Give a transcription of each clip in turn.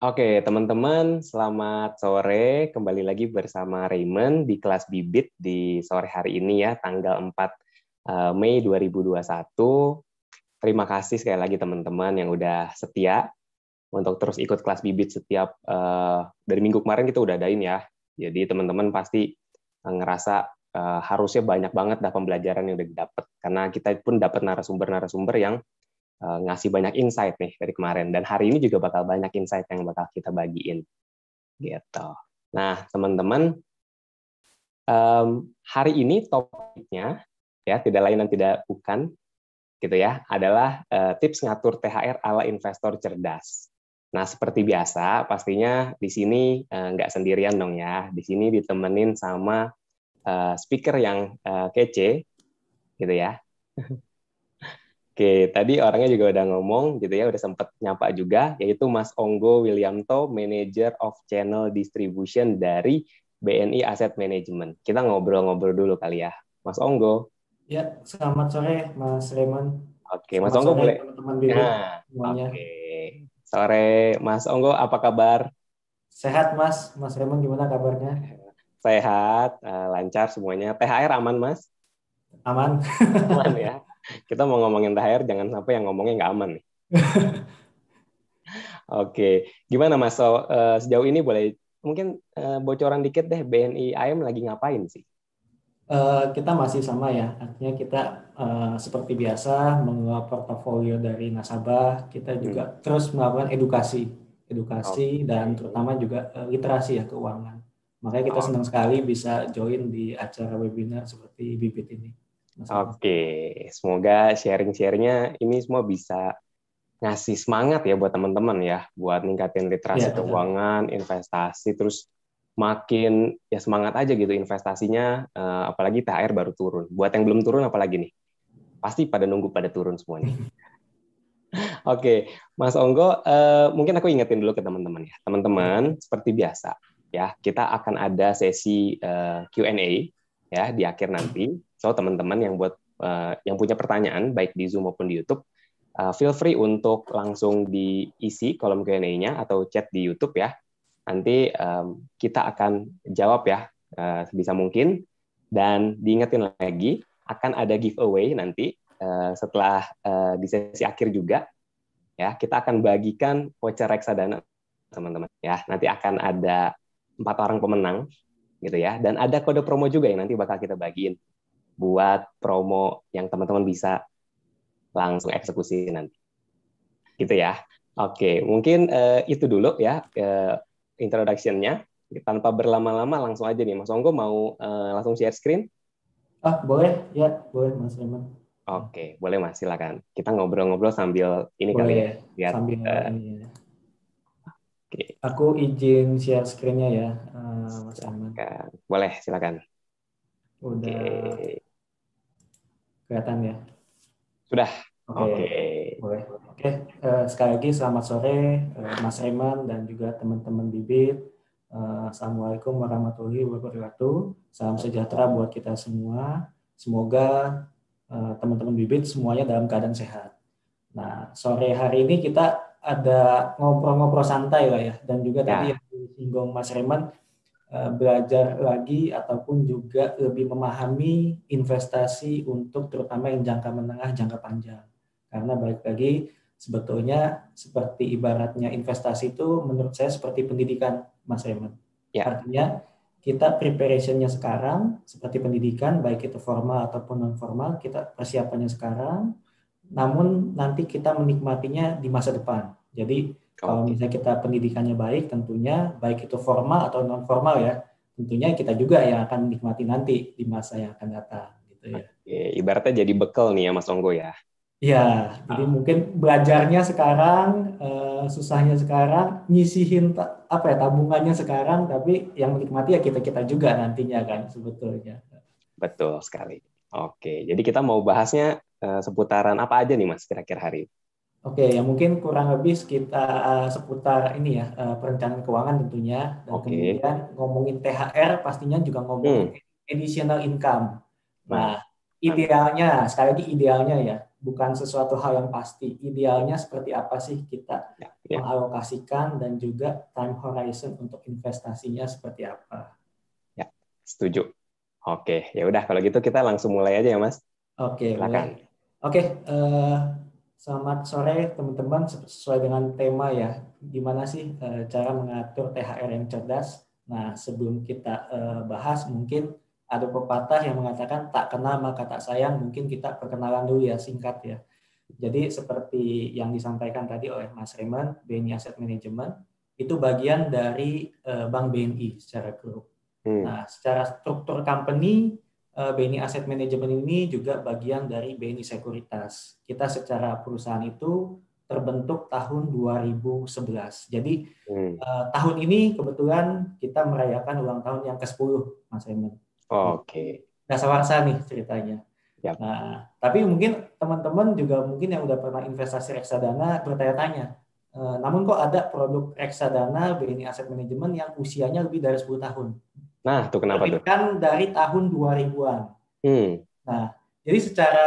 Oke, teman-teman, selamat sore. Kembali lagi bersama Raymond di kelas Bibit di sore hari ini ya, tanggal 4 Mei 2021. Terima kasih sekali lagi teman-teman yang udah setia untuk terus ikut kelas Bibit setiap dari minggu kemarin kita udah adain ya. Jadi teman-teman pasti ngerasa harusnya banyak banget dah pembelajaran yang udah didapat. Karena kita pun dapat narasumber-narasumber yang ngasih banyak insight nih dari kemarin, dan hari ini juga bakal banyak insight yang bakal kita bagiin gitu. Nah teman-teman, hari ini topiknya ya tidak lain dan tidak bukan gitu ya, adalah tips ngatur THR ala investor cerdas. Nah seperti biasa pastinya di sini nggak sendirian dong ya, di sini ditemenin sama speaker yang kece gitu ya. Oke, tadi orangnya juga udah ngomong gitu ya, udah sempet nyapa juga, yaitu Mas Onggo Williamto, Manager of Channel Distribution dari BNI Asset Management. Kita ngobrol-ngobrol dulu kali ya, Mas Onggo. Ya, selamat sore Mas Raymond. Oke, Mas Selamat Onggo sore boleh. teman-teman Bibit Nah, semuanya. oke. Sore, Mas Onggo, apa kabar? Sehat Mas, Mas Raymond gimana kabarnya? Sehat, lancar semuanya. THR aman, Mas? Aman? Aman ya. Kita mau ngomongin THR, jangan sampai yang ngomongnya nggak aman nih. Oke, gimana Mas? Sejauh ini boleh mungkin bocoran dikit deh, BNI AM lagi ngapain sih? Kita masih sama ya, artinya kita seperti biasa mengelola portofolio dari nasabah, kita juga Hmm. terus melakukan edukasi dan Oke, terutama juga literasi ya keuangan. Makanya kita senang sekali bisa join di acara webinar seperti Bibit ini, Mas Raymond. oke. Semoga sharing-sharingnya ini semua bisa ngasih semangat ya buat teman-teman ya, buat ningkatin Ya, literasi betul. keuangan, investasi, terus makin ya semangat aja gitu investasinya, apalagi THR baru turun. Buat yang belum turun apalagi nih, pasti pada nunggu pada turun semua nih. Oke, Mas Onggo, mungkin aku ingetin dulu ke teman-teman ya. Teman-teman, Boleh. seperti biasa, ya kita akan ada sesi Q&A ya di akhir nanti. So teman-teman yang punya pertanyaan baik di Zoom maupun di YouTube, feel free untuk langsung diisi kolom Q&A-nya atau chat di YouTube ya. Nanti kita akan jawab ya sebisa mungkin. Dan diingetin lagi, akan ada giveaway nanti setelah di sesi akhir juga ya, kita akan bagikan voucher reksadana teman-teman ya. Nanti akan ada 4 orang pemenang gitu ya, dan ada kode promo juga yang nanti bakal kita bagiin buat promo yang teman-teman bisa langsung eksekusi nanti gitu ya. Oke, mungkin itu dulu ya introduction-nya. Tanpa berlama-lama langsung aja nih Mas Onggo, mau langsung share screen. Boleh ya, boleh Mas Raymond. Ya. Oke, boleh Mas, silakan. Kita ngobrol-ngobrol sambil ini kali Boleh ya, lihat. sambil ini ya. Oke, Aku izin share screen-nya ya, Mas Arman. silakan. Boleh, silakan. Oke, Udah kelihatan ya. sudah. Oke, Oke, boleh. Oke, sekali lagi selamat sore Mas Arman dan juga teman-teman Bibit. Assalamualaikum warahmatullahi wabarakatuh. Salam sejahtera buat kita semua. Semoga teman-teman Bibit semuanya dalam keadaan sehat. Nah, sore hari ini kita ada ngobrol-ngobrol santai lah ya, dan juga tadi ya, yang disinggung Mas Reman, belajar lagi ataupun juga lebih memahami investasi untuk terutama yang jangka menengah, jangka panjang. Karena balik lagi sebetulnya seperti ibaratnya investasi itu menurut saya seperti pendidikan, Mas Reman. ya. Artinya kita preparation-nya sekarang seperti pendidikan, baik itu formal ataupun non formal, kita persiapannya sekarang, namun nanti kita menikmatinya di masa depan. Jadi kalau Oke. misalnya kita pendidikannya baik, tentunya baik itu formal atau non formal ya, tentunya kita juga yang akan menikmati nanti di masa yang akan datang, gitu ya. Oke, ibaratnya jadi bekal nih ya Mas Onggo ya. Ya, jadi Ah, mungkin belajarnya sekarang, susahnya sekarang, nyisihin apa ya tabungannya sekarang, tapi yang menikmati ya kita kita juga nantinya kan sebetulnya. betul sekali. Oke, jadi kita mau bahasnya seputaran apa aja nih Mas kira-kira hari ini? Oke, ya mungkin kurang lebih sekitar seputar ini ya, perencanaan keuangan tentunya, dan Oke. kemudian ngomongin THR pastinya juga ngomongin Hmm, additional income. Nah, mantap. idealnya, sekali lagi idealnya ya, bukan sesuatu hal yang pasti. Idealnya seperti apa sih kita mengalokasikan dan juga time horizon untuk investasinya seperti apa. Ya, setuju. Oke, ya udah kalau gitu kita langsung mulai aja ya Mas. Oke, Silakan. boleh. Oke, selamat sore teman-teman. Sesuai dengan tema ya, gimana sih cara mengatur THR yang cerdas? Nah, sebelum kita bahas, mungkin ada pepatah yang mengatakan tak kenal maka tak sayang. Mungkin kita perkenalan dulu ya, singkat ya. Jadi seperti yang disampaikan tadi oleh Mas Raymond, BNI Asset Management itu bagian dari Bank BNI secara grup. Nah, secara struktur company, BNI Asset Management ini juga bagian dari BNI Sekuritas. Kita secara perusahaan itu terbentuk tahun 2011. Jadi tahun ini kebetulan kita merayakan ulang tahun yang ke-10, Mas Raymond. Oke. Dasawarsa nih ceritanya. Yap. Nah, tapi mungkin teman-teman juga mungkin yang udah pernah investasi reksadana bertanya-tanya, namun kok ada produk reksadana BNI Asset Management yang usianya lebih dari 10 tahun? Nah, itu kenapa tuh? Terbitkan dari tahun 2000-an. Nah, jadi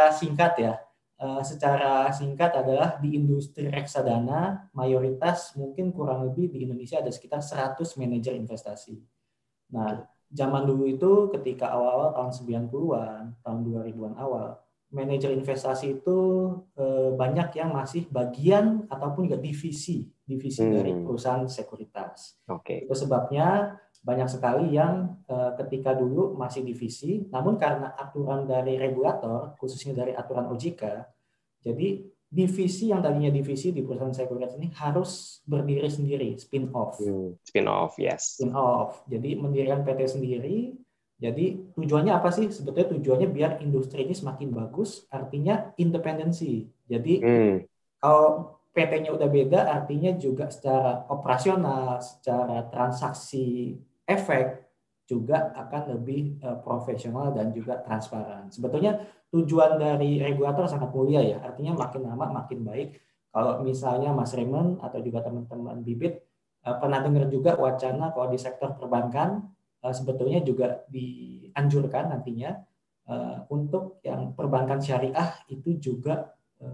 secara singkat adalah di industri reksadana, mayoritas mungkin kurang lebih di Indonesia ada sekitar 100 manajer investasi. Nah, zaman dulu itu ketika awal-awal tahun 90-an, tahun 2000-an awal, manajer investasi itu banyak yang masih bagian ataupun juga divisi dari perusahaan sekuritas. Itu sebabnya banyak sekali yang ketika dulu masih divisi, namun karena aturan dari regulator, khususnya dari aturan OJK, jadi divisi yang tadinya divisi di perusahaan sekuritas ini harus berdiri sendiri, spin off. Spin off, yes. Spin off. Jadi mendirikan PT sendiri. Jadi tujuannya apa sih? Sebetulnya tujuannya biar industri ini semakin bagus, artinya independensi. Jadi kalau PT-nya udah beda, artinya juga secara operasional, secara transaksi efek juga akan lebih profesional dan juga transparan. Sebetulnya tujuan dari regulator sangat mulia ya, artinya makin lama makin baik. Kalau misalnya Mas Raymond atau juga teman-teman Bibit pernah dengar juga wacana kalau di sektor perbankan sebetulnya juga dianjurkan nantinya untuk yang perbankan syariah itu juga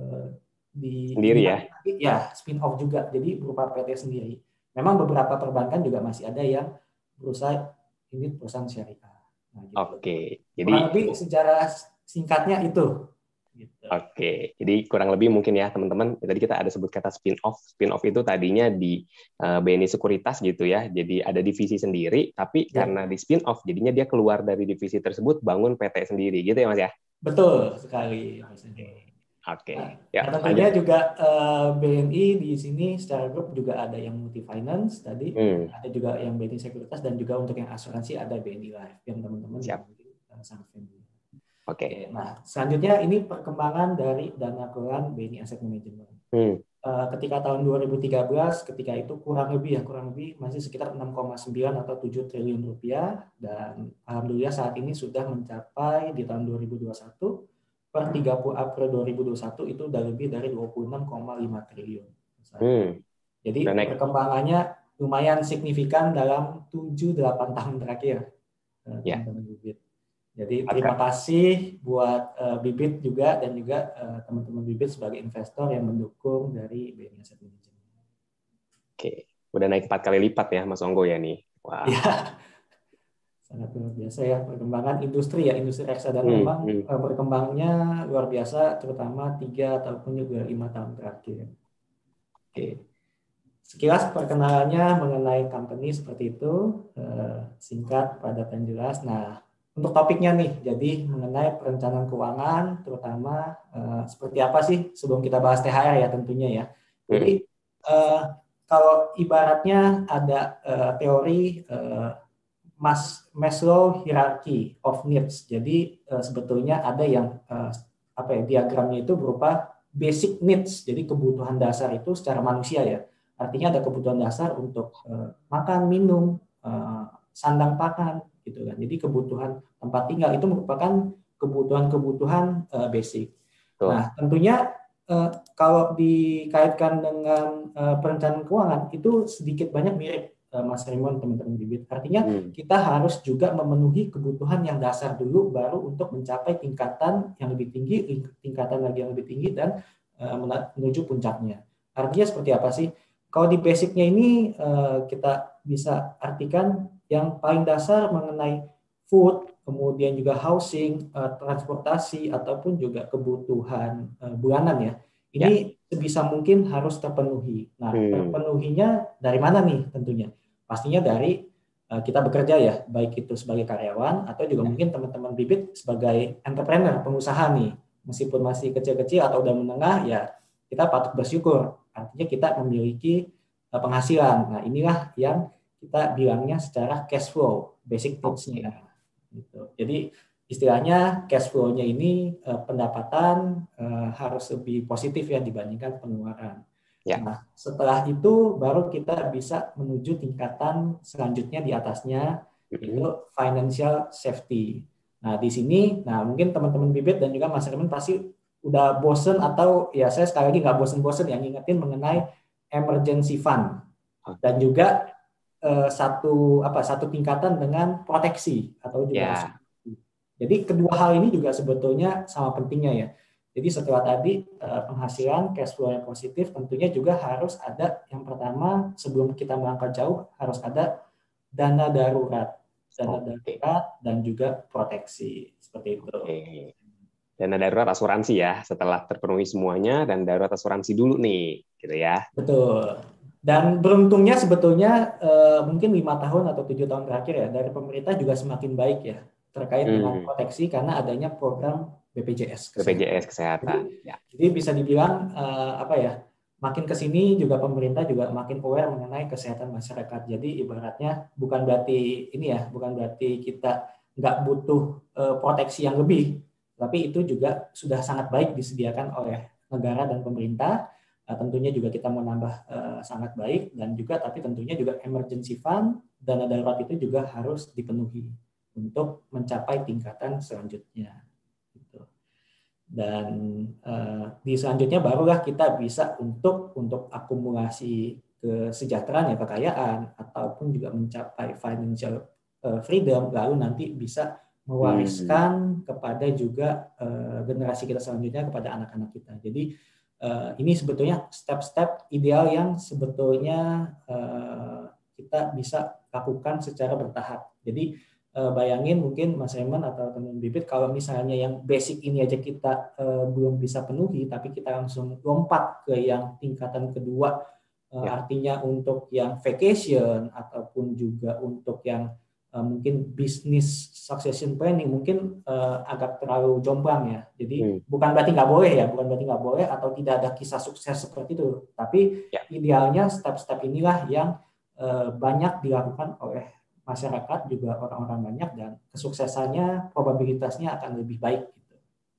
sendiri ya spin off juga, jadi berupa PT sendiri. Memang beberapa perbankan juga masih ada yang berusaha ini perusahaan syariah. Nah, gitu. Oke, jadi kurang lebih secara singkatnya itu. Gitu. Oke, jadi kurang lebih mungkin ya teman-teman. Tadi kita ada sebut kata spin off. Spin off itu tadinya di BNI Sekuritas gitu ya. Jadi ada divisi sendiri, tapi karena di spin off, jadinya dia keluar dari divisi tersebut, bangun PT sendiri, gitu ya Mas ya? Betul sekali. Oke. Nah, tentunya juga BNI di sini secara grup juga ada yang multi finance tadi, ada juga yang BNI Sekuritas dan juga untuk yang asuransi ada BNI Life yang teman-teman sangat familiar. Oke. Nah, selanjutnya ini perkembangan dari dana kelolaan BNI Asset Management. Ketika tahun 2013, ketika itu kurang lebih masih sekitar 6,9 atau 7 triliun rupiah, dan alhamdulillah saat ini sudah mencapai di tahun 2021 per 30 April 2021 itu udah lebih dari 26,5 triliun. Jadi perkembangannya lumayan signifikan dalam 7-8 tahun terakhir. Teman-teman Bibit. Jadi terima kasih buat Bibit juga dan juga teman-teman Bibit sebagai investor yang mendukung dari BNI Asset Management. Oke, udah naik 4 kali lipat ya Mas Onggo ya nih. Wah. Ya. Sangat luar biasa ya perkembangan industri ya, industri reksadana memang berkembangnya luar biasa, terutama 3 ataupun juga 5 tahun terakhir. Oke. Sekilas perkenalannya mengenai company seperti itu, singkat, padat dan jelas. Nah, untuk topiknya nih, jadi mengenai perencanaan keuangan, terutama seperti apa sih sebelum kita bahas THR ya tentunya ya. Jadi kalau ibaratnya ada teori Maslow hierarchy of needs. Jadi sebetulnya ada yang diagramnya itu berupa basic needs. Jadi kebutuhan dasar itu secara manusia ya. Artinya ada kebutuhan dasar untuk makan, minum, sandang pakan gitu kan. Jadi kebutuhan tempat tinggal itu merupakan kebutuhan basic. Nah, tentunya kalau dikaitkan dengan perencanaan keuangan itu sedikit banyak mirip Mas Raymond, teman-teman bibit. Artinya kita harus juga memenuhi kebutuhan yang dasar dulu, baru untuk mencapai tingkatan yang lebih tinggi, tingkatan lagi yang lebih tinggi, dan menuju puncaknya. Artinya seperti apa sih? Kalau di basicnya ini kita bisa artikan yang paling dasar mengenai food, kemudian juga housing, transportasi, ataupun juga kebutuhan bulanan ya. Ini sebisa mungkin harus terpenuhi. Nah, terpenuhinya dari mana nih tentunya? Pastinya dari kita bekerja ya, baik itu sebagai karyawan atau juga mungkin teman-teman bibit sebagai entrepreneur, pengusaha nih. Meskipun masih kecil-kecil atau udah menengah, ya kita patut bersyukur. Artinya kita memiliki penghasilan. Nah, inilah yang kita bilangnya secara cash flow, basic needs-nya. Gitu. Jadi istilahnya cash flow-nya ini pendapatan harus lebih positif ya dibandingkan pengeluaran. Nah, setelah itu baru kita bisa menuju tingkatan selanjutnya di atasnya, yaitu financial safety. Nah, di sini, mungkin teman-teman bibit dan juga Mas Raymond pasti udah bosen, atau ya saya sekali lagi nggak bosen-bosen yang ngingetin mengenai emergency fund dan juga satu tingkatan dengan proteksi atau juga asuransi. Jadi kedua hal ini juga sebetulnya sama pentingnya ya. Jadi setelah tadi penghasilan, cash flow yang positif, tentunya juga harus ada yang pertama sebelum kita melangkah jauh harus ada dana darurat, dan juga proteksi seperti itu. Dana darurat asuransi ya, setelah terpenuhi semuanya dan darurat asuransi dulu nih, gitu ya. Betul. Dan beruntungnya sebetulnya mungkin 5 tahun atau 7 tahun terakhir ya dari pemerintah juga semakin baik ya terkait dengan proteksi karena adanya program BPJS Kesehatan. Jadi bisa dibilang makin ke sini juga pemerintah juga makin aware mengenai kesehatan masyarakat. Jadi ibaratnya bukan berarti kita nggak butuh proteksi yang lebih, tapi itu juga sudah sangat baik disediakan oleh negara dan pemerintah. Tentunya juga kita mau nambah sangat baik, dan juga tapi tentunya juga emergency fund, dana darurat itu juga harus dipenuhi untuk mencapai tingkatan selanjutnya. Dan di selanjutnya barulah kita bisa untuk akumulasi kesejahteraan ya, kekayaan, ataupun juga mencapai financial freedom, lalu nanti bisa mewariskan kepada juga generasi kita selanjutnya, kepada anak-anak kita. Jadi ini sebetulnya step-step ideal yang sebetulnya kita bisa lakukan secara bertahap. Jadi bayangin mungkin Mas Raymond atau teman bibit, kalau misalnya yang basic ini aja kita belum bisa penuhi, tapi kita langsung lompat ke yang tingkatan kedua, artinya untuk yang vacation ataupun juga untuk yang mungkin business succession planning, mungkin agak terlalu jombang ya. Jadi bukan berarti nggak boleh atau tidak ada kisah sukses seperti itu, tapi idealnya step-step inilah yang banyak dilakukan oleh masyarakat, juga orang-orang banyak, dan kesuksesannya probabilitasnya akan lebih baik gitu.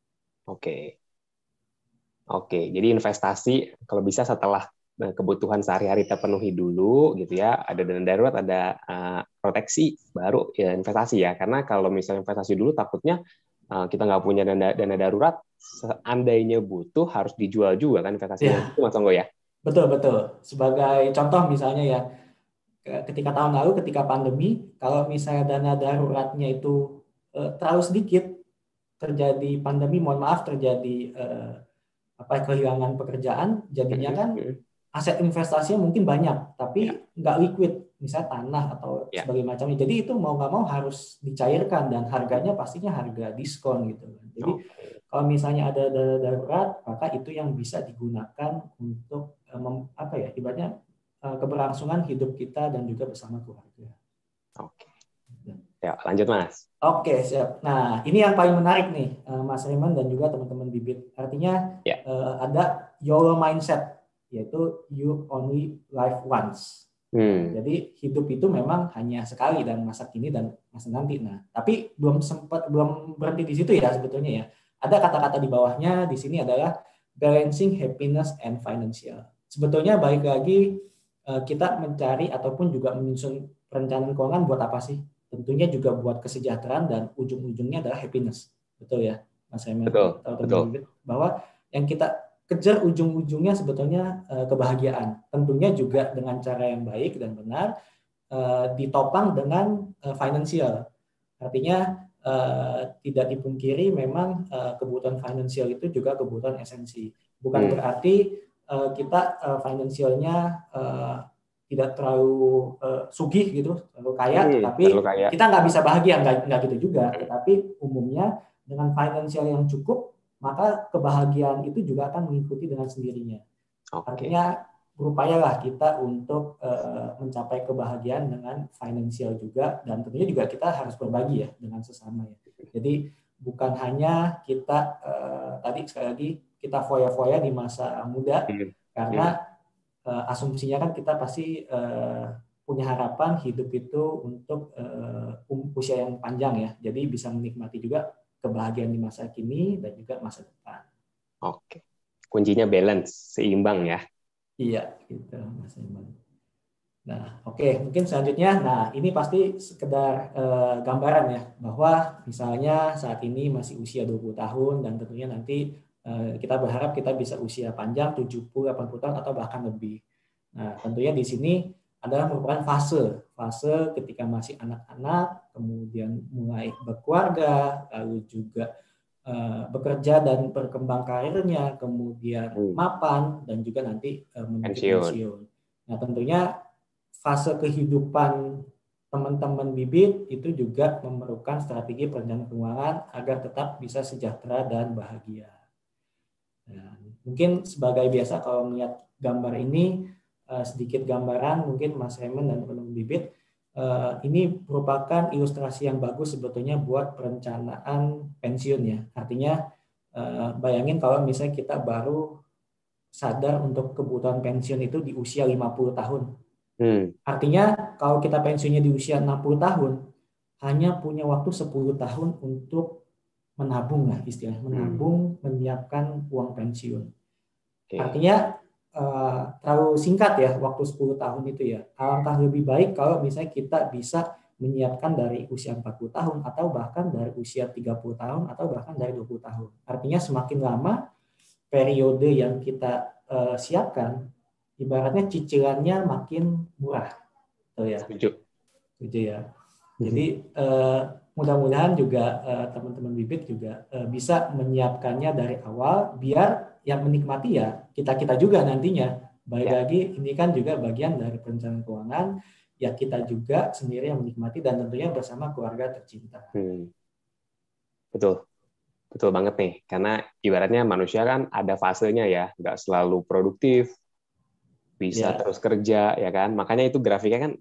Oke, jadi investasi kalau bisa setelah kebutuhan sehari-hari terpenuhi dulu gitu ya, ada dana darurat, ada proteksi, baru ya investasi ya. Karena kalau misalnya investasi dulu takutnya kita nggak punya dana darurat, seandainya butuh harus dijual juga kan investasinya. Itu Mas Onggo ya? Betul. Sebagai contoh misalnya ya, ketika tahun lalu ketika pandemi, kalau misalnya dana daruratnya itu terlalu sedikit, terjadi pandemi, terjadi kehilangan pekerjaan, jadinya kan aset investasinya mungkin banyak tapi nggak liquid, misalnya tanah atau sebagainya macamnya. Jadi itu mau nggak mau harus dicairkan, dan harganya pastinya harga diskon gitu. Jadi kalau misalnya ada dana darurat, maka itu yang bisa digunakan untuk ibaratnya keberlangsungan hidup kita dan juga bersama keluarga. Ya, lanjut Mas. Oke, siap. Nah, ini yang paling menarik nih, Mas Raymond dan juga teman-teman bibit. Artinya ada YOLO mindset, yaitu you only live once. Jadi hidup itu memang hanya sekali, dan masa kini dan masa nanti. Nah, tapi belum berhenti di situ ya sebetulnya ya. Ada kata-kata di bawahnya di sini adalah balancing happiness and financial. Sebetulnya balik lagi kita mencari ataupun juga menyusun perencanaan keuangan buat apa sih? Tentunya juga buat kesejahteraan, dan ujung-ujungnya adalah happiness. Betul ya, Mas Raymond? Betul. Bahwa yang kita kejar ujung-ujungnya sebetulnya kebahagiaan. Tentunya juga dengan cara yang baik dan benar, ditopang dengan finansial. Artinya tidak dipungkiri memang kebutuhan finansial itu juga kebutuhan esensi. Bukan berarti kita finansialnya tidak terlalu sugih gitu, terlalu kaya, tetapi kita nggak bisa bahagia, nggak gitu juga. Tetapi umumnya dengan finansial yang cukup, maka kebahagiaan itu juga akan mengikuti dengan sendirinya. Artinya berupayalah kita untuk mencapai kebahagiaan dengan finansial juga, dan tentunya juga kita harus berbagi ya dengan sesama ya. Jadi bukan hanya kita tadi sekali lagi kita foya-foya di masa muda, karena asumsinya kan kita pasti punya harapan hidup itu untuk usia yang panjang ya. Jadi bisa menikmati juga kebahagiaan di masa kini dan juga masa depan. Oke. Kuncinya balance, seimbang ya. Iya, gitu Mas Iman. Nah, oke, mungkin selanjutnya, nah ini pasti sekedar gambaran ya, bahwa misalnya saat ini masih usia 20 tahun dan tentunya nanti kita berharap kita bisa usia panjang 70, 80 tahun atau bahkan lebih. Nah, tentunya di sini adalah merupakan fase ketika masih anak-anak, kemudian mulai berkeluarga, lalu juga bekerja dan berkembang karirnya, kemudian mapan, dan juga nanti menuju pensiun. Nah, tentunya fase kehidupan teman-teman bibit itu juga memerlukan strategi perencanaan keuangan agar tetap bisa sejahtera dan bahagia. Nah, mungkin sebagai biasa kalau melihat gambar ini, sedikit gambaran mungkin Mas Raymond dan teman-teman bibit, ini merupakan ilustrasi yang bagus sebetulnya buat perencanaan pensiun ya. Artinya bayangin kalau misalnya kita baru sadar untuk kebutuhan pensiun itu di usia 50 tahun. Artinya kalau kita pensiunnya di usia 60 tahun, hanya punya waktu 10 tahun untuk menabung lah istilahnya, menabung, menyiapkan uang pensiun. Artinya terlalu singkat ya waktu 10 tahun itu ya. Alangkah lebih baik kalau misalnya kita bisa menyiapkan dari usia 40 tahun atau bahkan dari usia 30 tahun atau bahkan dari 20 tahun. Artinya semakin lama periode yang kita siapkan, ibaratnya cicilannya makin murah. Betul ya? Setuju ya. Jadi mudah-mudahan juga teman-teman bibit juga bisa menyiapkannya dari awal biar yang menikmati ya kita juga nantinya. Baik lagi ini kan juga bagian dari perencanaan keuangan, ya kita juga sendiri yang menikmati dan tentunya bersama keluarga tercinta. Betul. Betul banget nih, karena ibaratnya manusia kan ada fasenya ya, nggak selalu produktif, bisa terus kerja, ya kan? Makanya itu grafiknya kan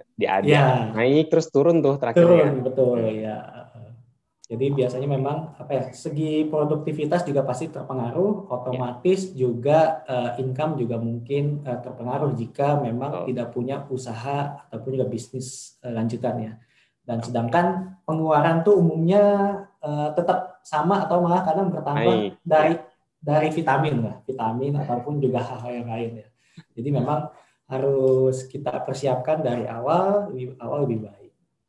naik terus turun tuh terakhirnya. Turun, betul ya. Jadi biasanya memang segi produktivitas juga pasti terpengaruh, otomatis juga income juga mungkin terpengaruh jika memang tidak punya usaha ataupun juga bisnis lanjutannya. Dan sedangkan pengeluaran tuh umumnya tetap sama atau malah kadang bertambah dari vitamin ataupun juga hal-hal yang lain ya. Jadi memang harus kita persiapkan dari awal lebih baik.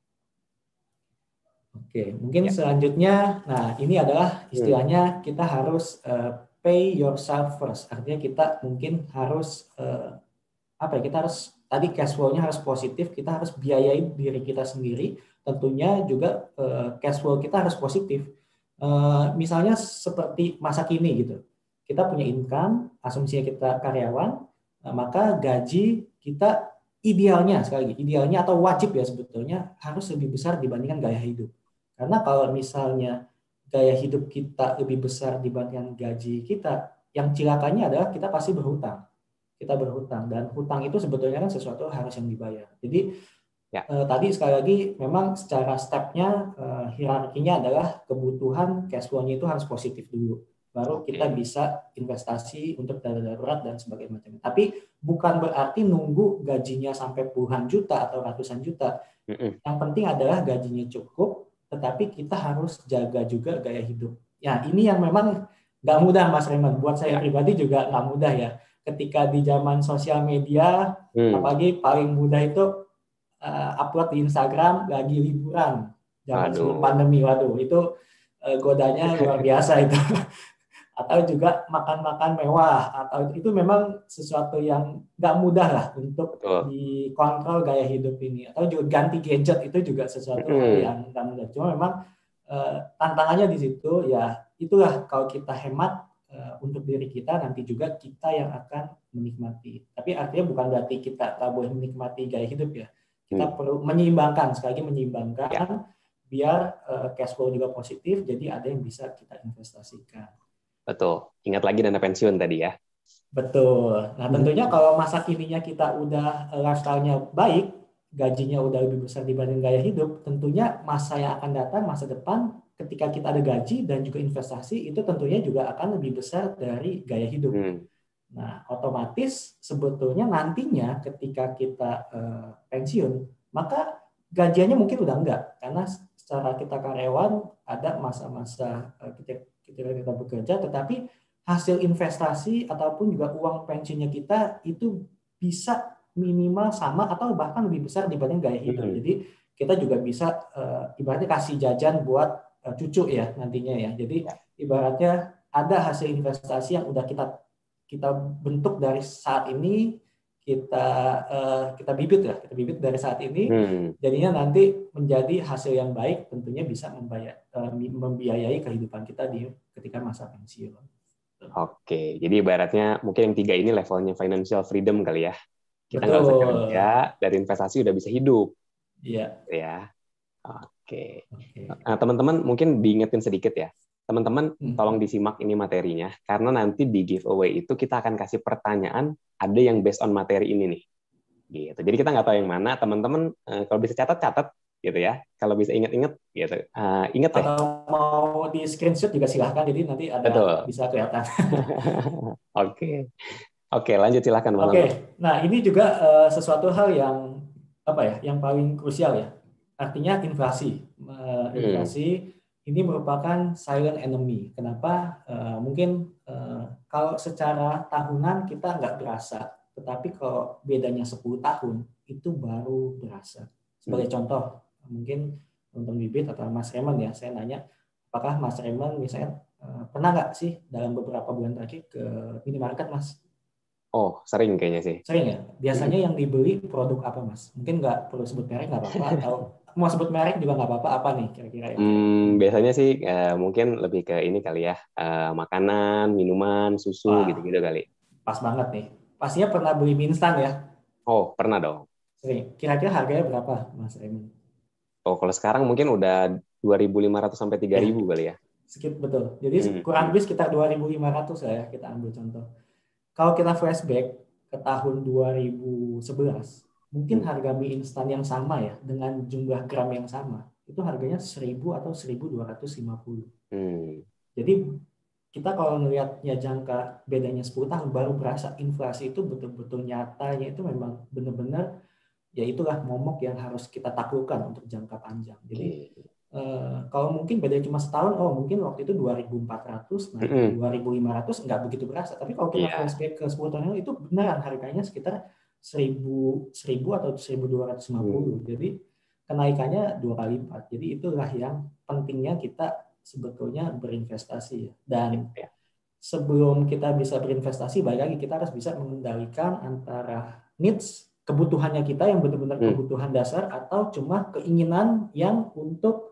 Oke, mungkin selanjutnya, nah ini adalah istilahnya kita harus pay yourself first. Artinya kita mungkin harus kita harus tadi cash flow-nya harus positif, kita harus biayain diri kita sendiri. Tentunya juga cash flow kita harus positif. Misalnya seperti masa kini gitu, kita punya income, asumsinya kita karyawan, maka gaji kita idealnya sekali lagi, idealnya atau wajib ya sebetulnya harus lebih besar dibandingkan gaya hidup. Karena kalau misalnya gaya hidup kita lebih besar dibandingkan gaji kita, yang cilakanya adalah kita pasti berhutang. Kita berhutang, dan hutang itu sebetulnya kan sesuatu harus yang dibayar. Jadi tadi sekali lagi memang secara stepnya hierarkinya adalah kebutuhan cash flow-nya itu harus positif dulu. Baru kita bisa investasi untuk dana darurat dan sebagainya. Tapi bukan berarti nunggu gajinya sampai puluhan juta atau ratusan juta. Yang penting adalah gajinya cukup, tetapi kita harus jaga juga gaya hidup. Ya, ini yang memang nggak mudah, Mas Raymond. Buat saya pribadi juga nggak mudah ya. Ketika di zaman sosial media, apalagi paling mudah itu upload di Instagram lagi liburan zaman sebelum pandemi. Waduh, itu godanya luar biasa itu. atau juga makan-makan mewah, atau itu memang sesuatu yang nggak mudah lah untuk Betul. dikontrol gaya hidup ini. Atau juga ganti gadget itu juga sesuatu hal yang nggak mudah. Cuma memang tantangannya di situ ya itulah kalau kita hemat untuk diri kita, nanti juga kita yang akan menikmati. Tapi artinya bukan berarti kita tak boleh menikmati gaya hidup ya. Kita perlu menyeimbangkan, sekali lagi menyeimbangkan Ya. biar cash flow juga positif, jadi ada yang bisa kita investasikan. Betul. Ingat lagi dana pensiun tadi ya. Betul. Nah tentunya kalau masa kininya kita udah lifestyle-nya baik, gajinya udah lebih besar dibanding gaya hidup, tentunya masa yang akan datang, masa depan, ketika kita ada gaji dan juga investasi, itu tentunya juga akan lebih besar dari gaya hidup. Nah otomatis sebetulnya nantinya ketika kita pensiun, maka gajiannya mungkin udah enggak, karena secara kita karyawan ada masa-masa ketika kita bekerja, tetapi hasil investasi ataupun juga uang pensiunnya kita itu bisa minimal sama atau bahkan lebih besar dibanding gaya hidup. Jadi kita juga bisa ibaratnya kasih jajan buat cucu ya nantinya ya. Jadi ibaratnya ada hasil investasi yang udah kita bentuk dari saat ini, kita bibit dari saat ini, jadinya nanti menjadi hasil yang baik, tentunya bisa membiayai kehidupan kita ketika masa pensiun. Oke, jadi ibaratnya mungkin yang 3 ini levelnya financial freedom kali ya. Kita nggak usah kerja, dari investasi udah bisa hidup. Iya. Ya. Oke. Nah, teman-teman mungkin diingetin sedikit ya. Teman-teman tolong disimak ini materinya, karena nanti di giveaway itu kita akan kasih pertanyaan, ada yang based on materi ini nih. Gitu. Jadi kita nggak tahu yang mana. Teman-teman kalau bisa catat gitu ya. Kalau bisa ingat-ingat gitu. Ingat deh. Atau mau di screenshot juga silahkan, jadi nanti ada Betul. bisa kelihatan. Oke, lanjut silahkan. Nah ini juga sesuatu hal yang yang paling krusial ya. Artinya inflasi. Inflasi ini merupakan silent enemy. Kenapa? Mungkin kalau secara tahunan kita nggak berasa, tetapi kalau bedanya 10 tahun itu baru berasa. Sebagai contoh, mungkin untuk Bibit atau Mas Raymond ya, saya nanya, apakah Mas Raymond misalnya pernah nggak sih dalam beberapa bulan terakhir ke minimarket, Mas? Oh, sering kayaknya sih. Sering ya? Biasanya yang dibeli produk apa, Mas? Mungkin nggak perlu sebut merek, nggak apa-apa, atau mau sebut merek juga nggak apa-apa, apa nih kira-kira? Biasanya sih mungkin lebih ke ini kali ya, makanan, minuman, susu, gitu-gitu kali. Pas banget nih. Pastinya pernah beli mie instan ya? Oh, pernah dong. Sering. Kira-kira harganya berapa, Mas Raymond? Oh, kalau sekarang mungkin udah 2.500 sampai 3.000 kali ya. Sedikit betul. Jadi kurang lebih sekitar 2.500 lah ya, kita ambil contoh. Kalau kita flashback ke tahun 2011, mungkin harga mie instan yang sama ya, dengan jumlah gram yang sama, itu harganya 1.000 atau 1.250. Jadi kita kalau melihatnya jangka bedanya 10 tahun, baru berasa inflasi itu betul-betul nyatanya itu memang benar-benar, ya itulah momok yang harus kita taklukkan untuk jangka panjang. Jadi kalau mungkin beda cuma setahun, mungkin waktu itu 2.400, nah 2.500 nggak begitu berasa. Tapi kalau kita flashback ke 10 tahun itu beneran harganya sekitar 1.000 atau 1.250. Jadi kenaikannya 2 kali lipat. Jadi itulah yang pentingnya kita sebetulnya berinvestasi. Dan sebelum kita bisa berinvestasi, balik lagi kita harus bisa mengendalikan antara needs, kebutuhannya kita yang benar-benar kebutuhan dasar, atau cuma keinginan yang untuk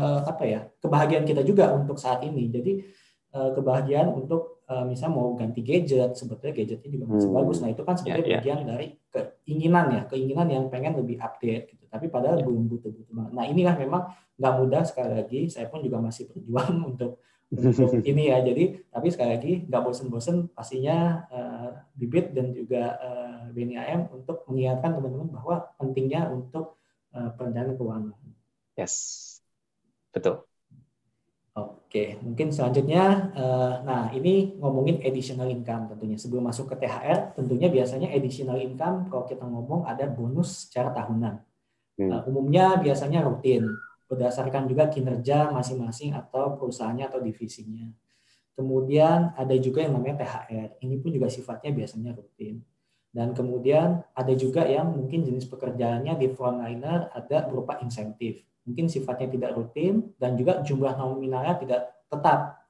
kebahagiaan kita juga untuk saat ini. Jadi kebahagiaan untuk misalnya mau ganti gadget, sebetulnya gadgetnya juga masih bagus. Nah itu kan sebetulnya bagian dari keinginan yang pengen lebih update gitu. Tapi padahal belum butuh-butuh banget. Nah inilah memang nggak mudah, sekali lagi saya pun juga masih berjuang untuk ini ya. Jadi tapi sekali lagi nggak bosen-bosen pastinya Bibit dan juga BNI untuk mengingatkan teman-teman bahwa pentingnya untuk perencanaan keuangan. Yes, betul. Oke, mungkin selanjutnya, nah ini ngomongin additional income tentunya. Sebelum masuk ke THR, tentunya biasanya additional income kalau kita ngomong ada bonus secara tahunan. Umumnya biasanya rutin, berdasarkan juga kinerja masing-masing atau perusahaannya atau divisinya. Kemudian ada juga yang namanya THR, ini pun juga sifatnya biasanya rutin. Dan kemudian ada juga yang mungkin jenis pekerjaannya di frontliner ada berupa insentif. Mungkin sifatnya tidak rutin dan juga jumlah nominalnya tidak tetap.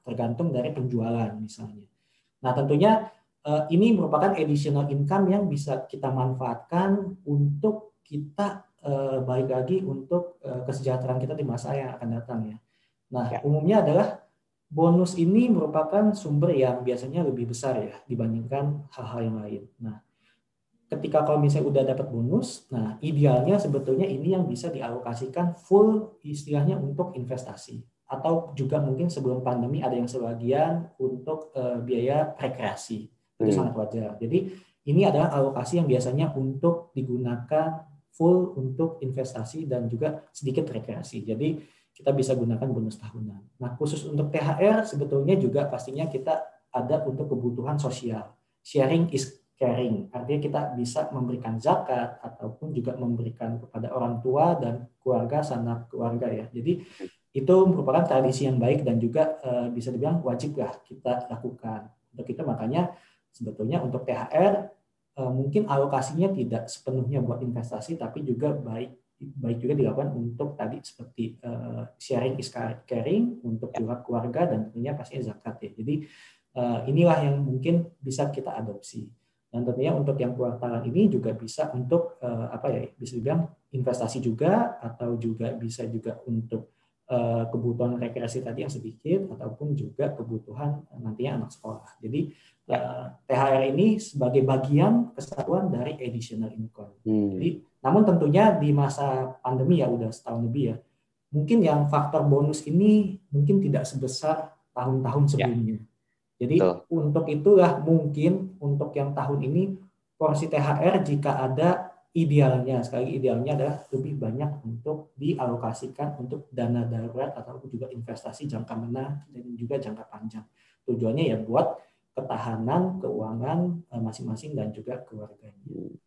tergantung dari penjualan misalnya. Nah, tentunya ini merupakan additional income yang bisa kita manfaatkan untuk kita balik lagi untuk kesejahteraan kita di masa yang akan datang ya. Nah, umumnya adalah bonus ini merupakan sumber yang biasanya lebih besar ya dibandingkan hal-hal yang lain. Nah, ketika kalau misalnya udah dapat bonus, nah idealnya sebetulnya ini yang bisa dialokasikan full istilahnya untuk investasi. Atau juga mungkin sebelum pandemi ada yang sebagian untuk biaya rekreasi. Itu sangat wajar. Jadi ini adalah alokasi yang biasanya untuk digunakan full untuk investasi dan juga sedikit rekreasi. Jadi kita bisa gunakan bonus tahunan. Nah, khusus untuk THR sebetulnya juga pastinya kita ada untuk kebutuhan sosial. Sharing is caring, artinya kita bisa memberikan zakat ataupun juga memberikan kepada orang tua dan keluarga, sanak keluarga ya. Jadi itu merupakan tradisi yang baik dan juga bisa dibilang wajib lah kita lakukan. Untuk itu makanya sebetulnya untuk THR mungkin alokasinya tidak sepenuhnya buat investasi, tapi juga baik juga dilakukan untuk tadi seperti sharing is caring untuk keluarga dan tentunya pastinya zakat ya. Jadi inilah yang mungkin bisa kita adopsi. Dan tentunya untuk yang kuartalan ini juga bisa untuk bisa dibilang investasi juga atau juga bisa juga untuk kebutuhan rekreasi tadi yang sedikit ataupun juga kebutuhan nantinya anak sekolah. Jadi THR ini sebagai bagian kesatuan dari additional income. Jadi namun tentunya di masa pandemi ya udah setahun lebih ya, mungkin yang faktor bonus ini mungkin tidak sebesar tahun-tahun sebelumnya. Jadi untuk itulah mungkin untuk yang tahun ini porsi THR jika ada idealnya, sekali lagi idealnya adalah lebih banyak untuk dialokasikan untuk dana darurat ataupun juga investasi jangka menengah dan juga jangka panjang. Tujuannya ya buat ketahanan keuangan masing-masing dan juga keluarganya.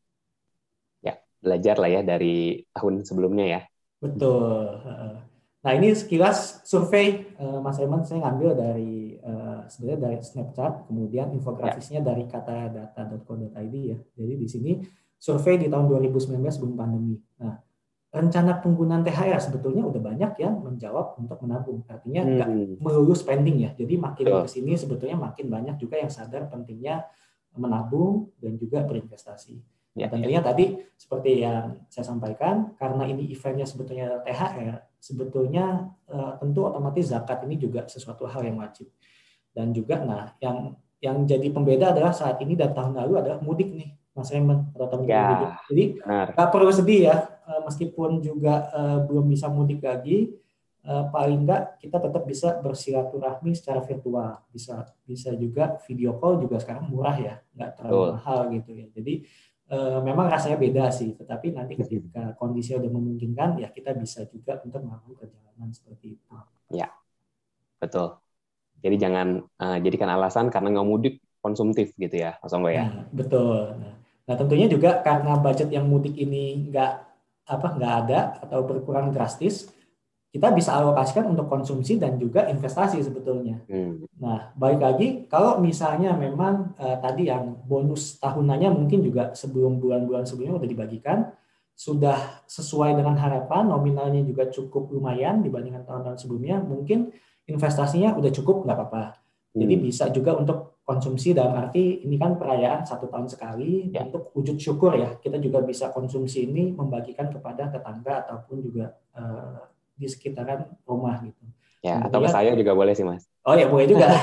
Ya, belajar lah ya dari tahun sebelumnya ya. Betul. Nah ini sekilas survei Mas Eman saya ngambil dari sebenarnya dari Snapchat, kemudian infografisnya dari katadata.co.id ya. Jadi di sini survei di tahun 2019 sebelum pandemi. Nah rencana penggunaan THR sebetulnya udah banyak yang menjawab untuk menabung. Artinya nggak melulu spending ya. Jadi makin kesini sebetulnya makin banyak juga yang sadar pentingnya menabung dan juga berinvestasi. Nah, tentunya tadi seperti yang saya sampaikan, karena ini eventnya sebetulnya THR, sebetulnya tentu otomatis zakat ini juga sesuatu hal yang wajib. Dan juga, nah yang jadi pembeda adalah saat ini dan tahun lalu adalah mudik nih, Mas Raymond atau teman-teman mudik. Jadi nggak perlu sedih ya, meskipun juga belum bisa mudik lagi, paling nggak kita tetap bisa bersilaturahmi secara virtual, bisa juga video call juga sekarang murah ya, nggak terlalu mahal gitu ya. Jadi memang rasanya beda sih, tetapi nanti ketika kondisi udah memungkinkan ya kita bisa juga untuk melakukan perjalanan seperti itu. Ya, betul. Jadi jangan jadikan alasan karena nggak mudik konsumtif gitu ya, Mas Onggo ya. Nah, betul. Nah tentunya juga karena budget yang mudik ini nggak ada atau berkurang drastis, kita bisa alokasikan untuk konsumsi dan juga investasi sebetulnya. Nah, balik lagi, kalau misalnya memang tadi yang bonus tahunannya mungkin juga sebelum bulan-bulan sebelumnya udah dibagikan, sudah sesuai dengan harapan, nominalnya juga cukup lumayan dibandingkan tahun-tahun sebelumnya, mungkin investasinya udah cukup, nggak apa-apa. Jadi bisa juga untuk konsumsi dalam arti ini kan perayaan 1 tahun sekali, untuk wujud syukur ya, kita juga bisa konsumsi ini membagikan kepada tetangga ataupun juga di sekitaran rumah gitu. Ya, atau ke saya juga boleh sih Mas. Oh ya boleh juga.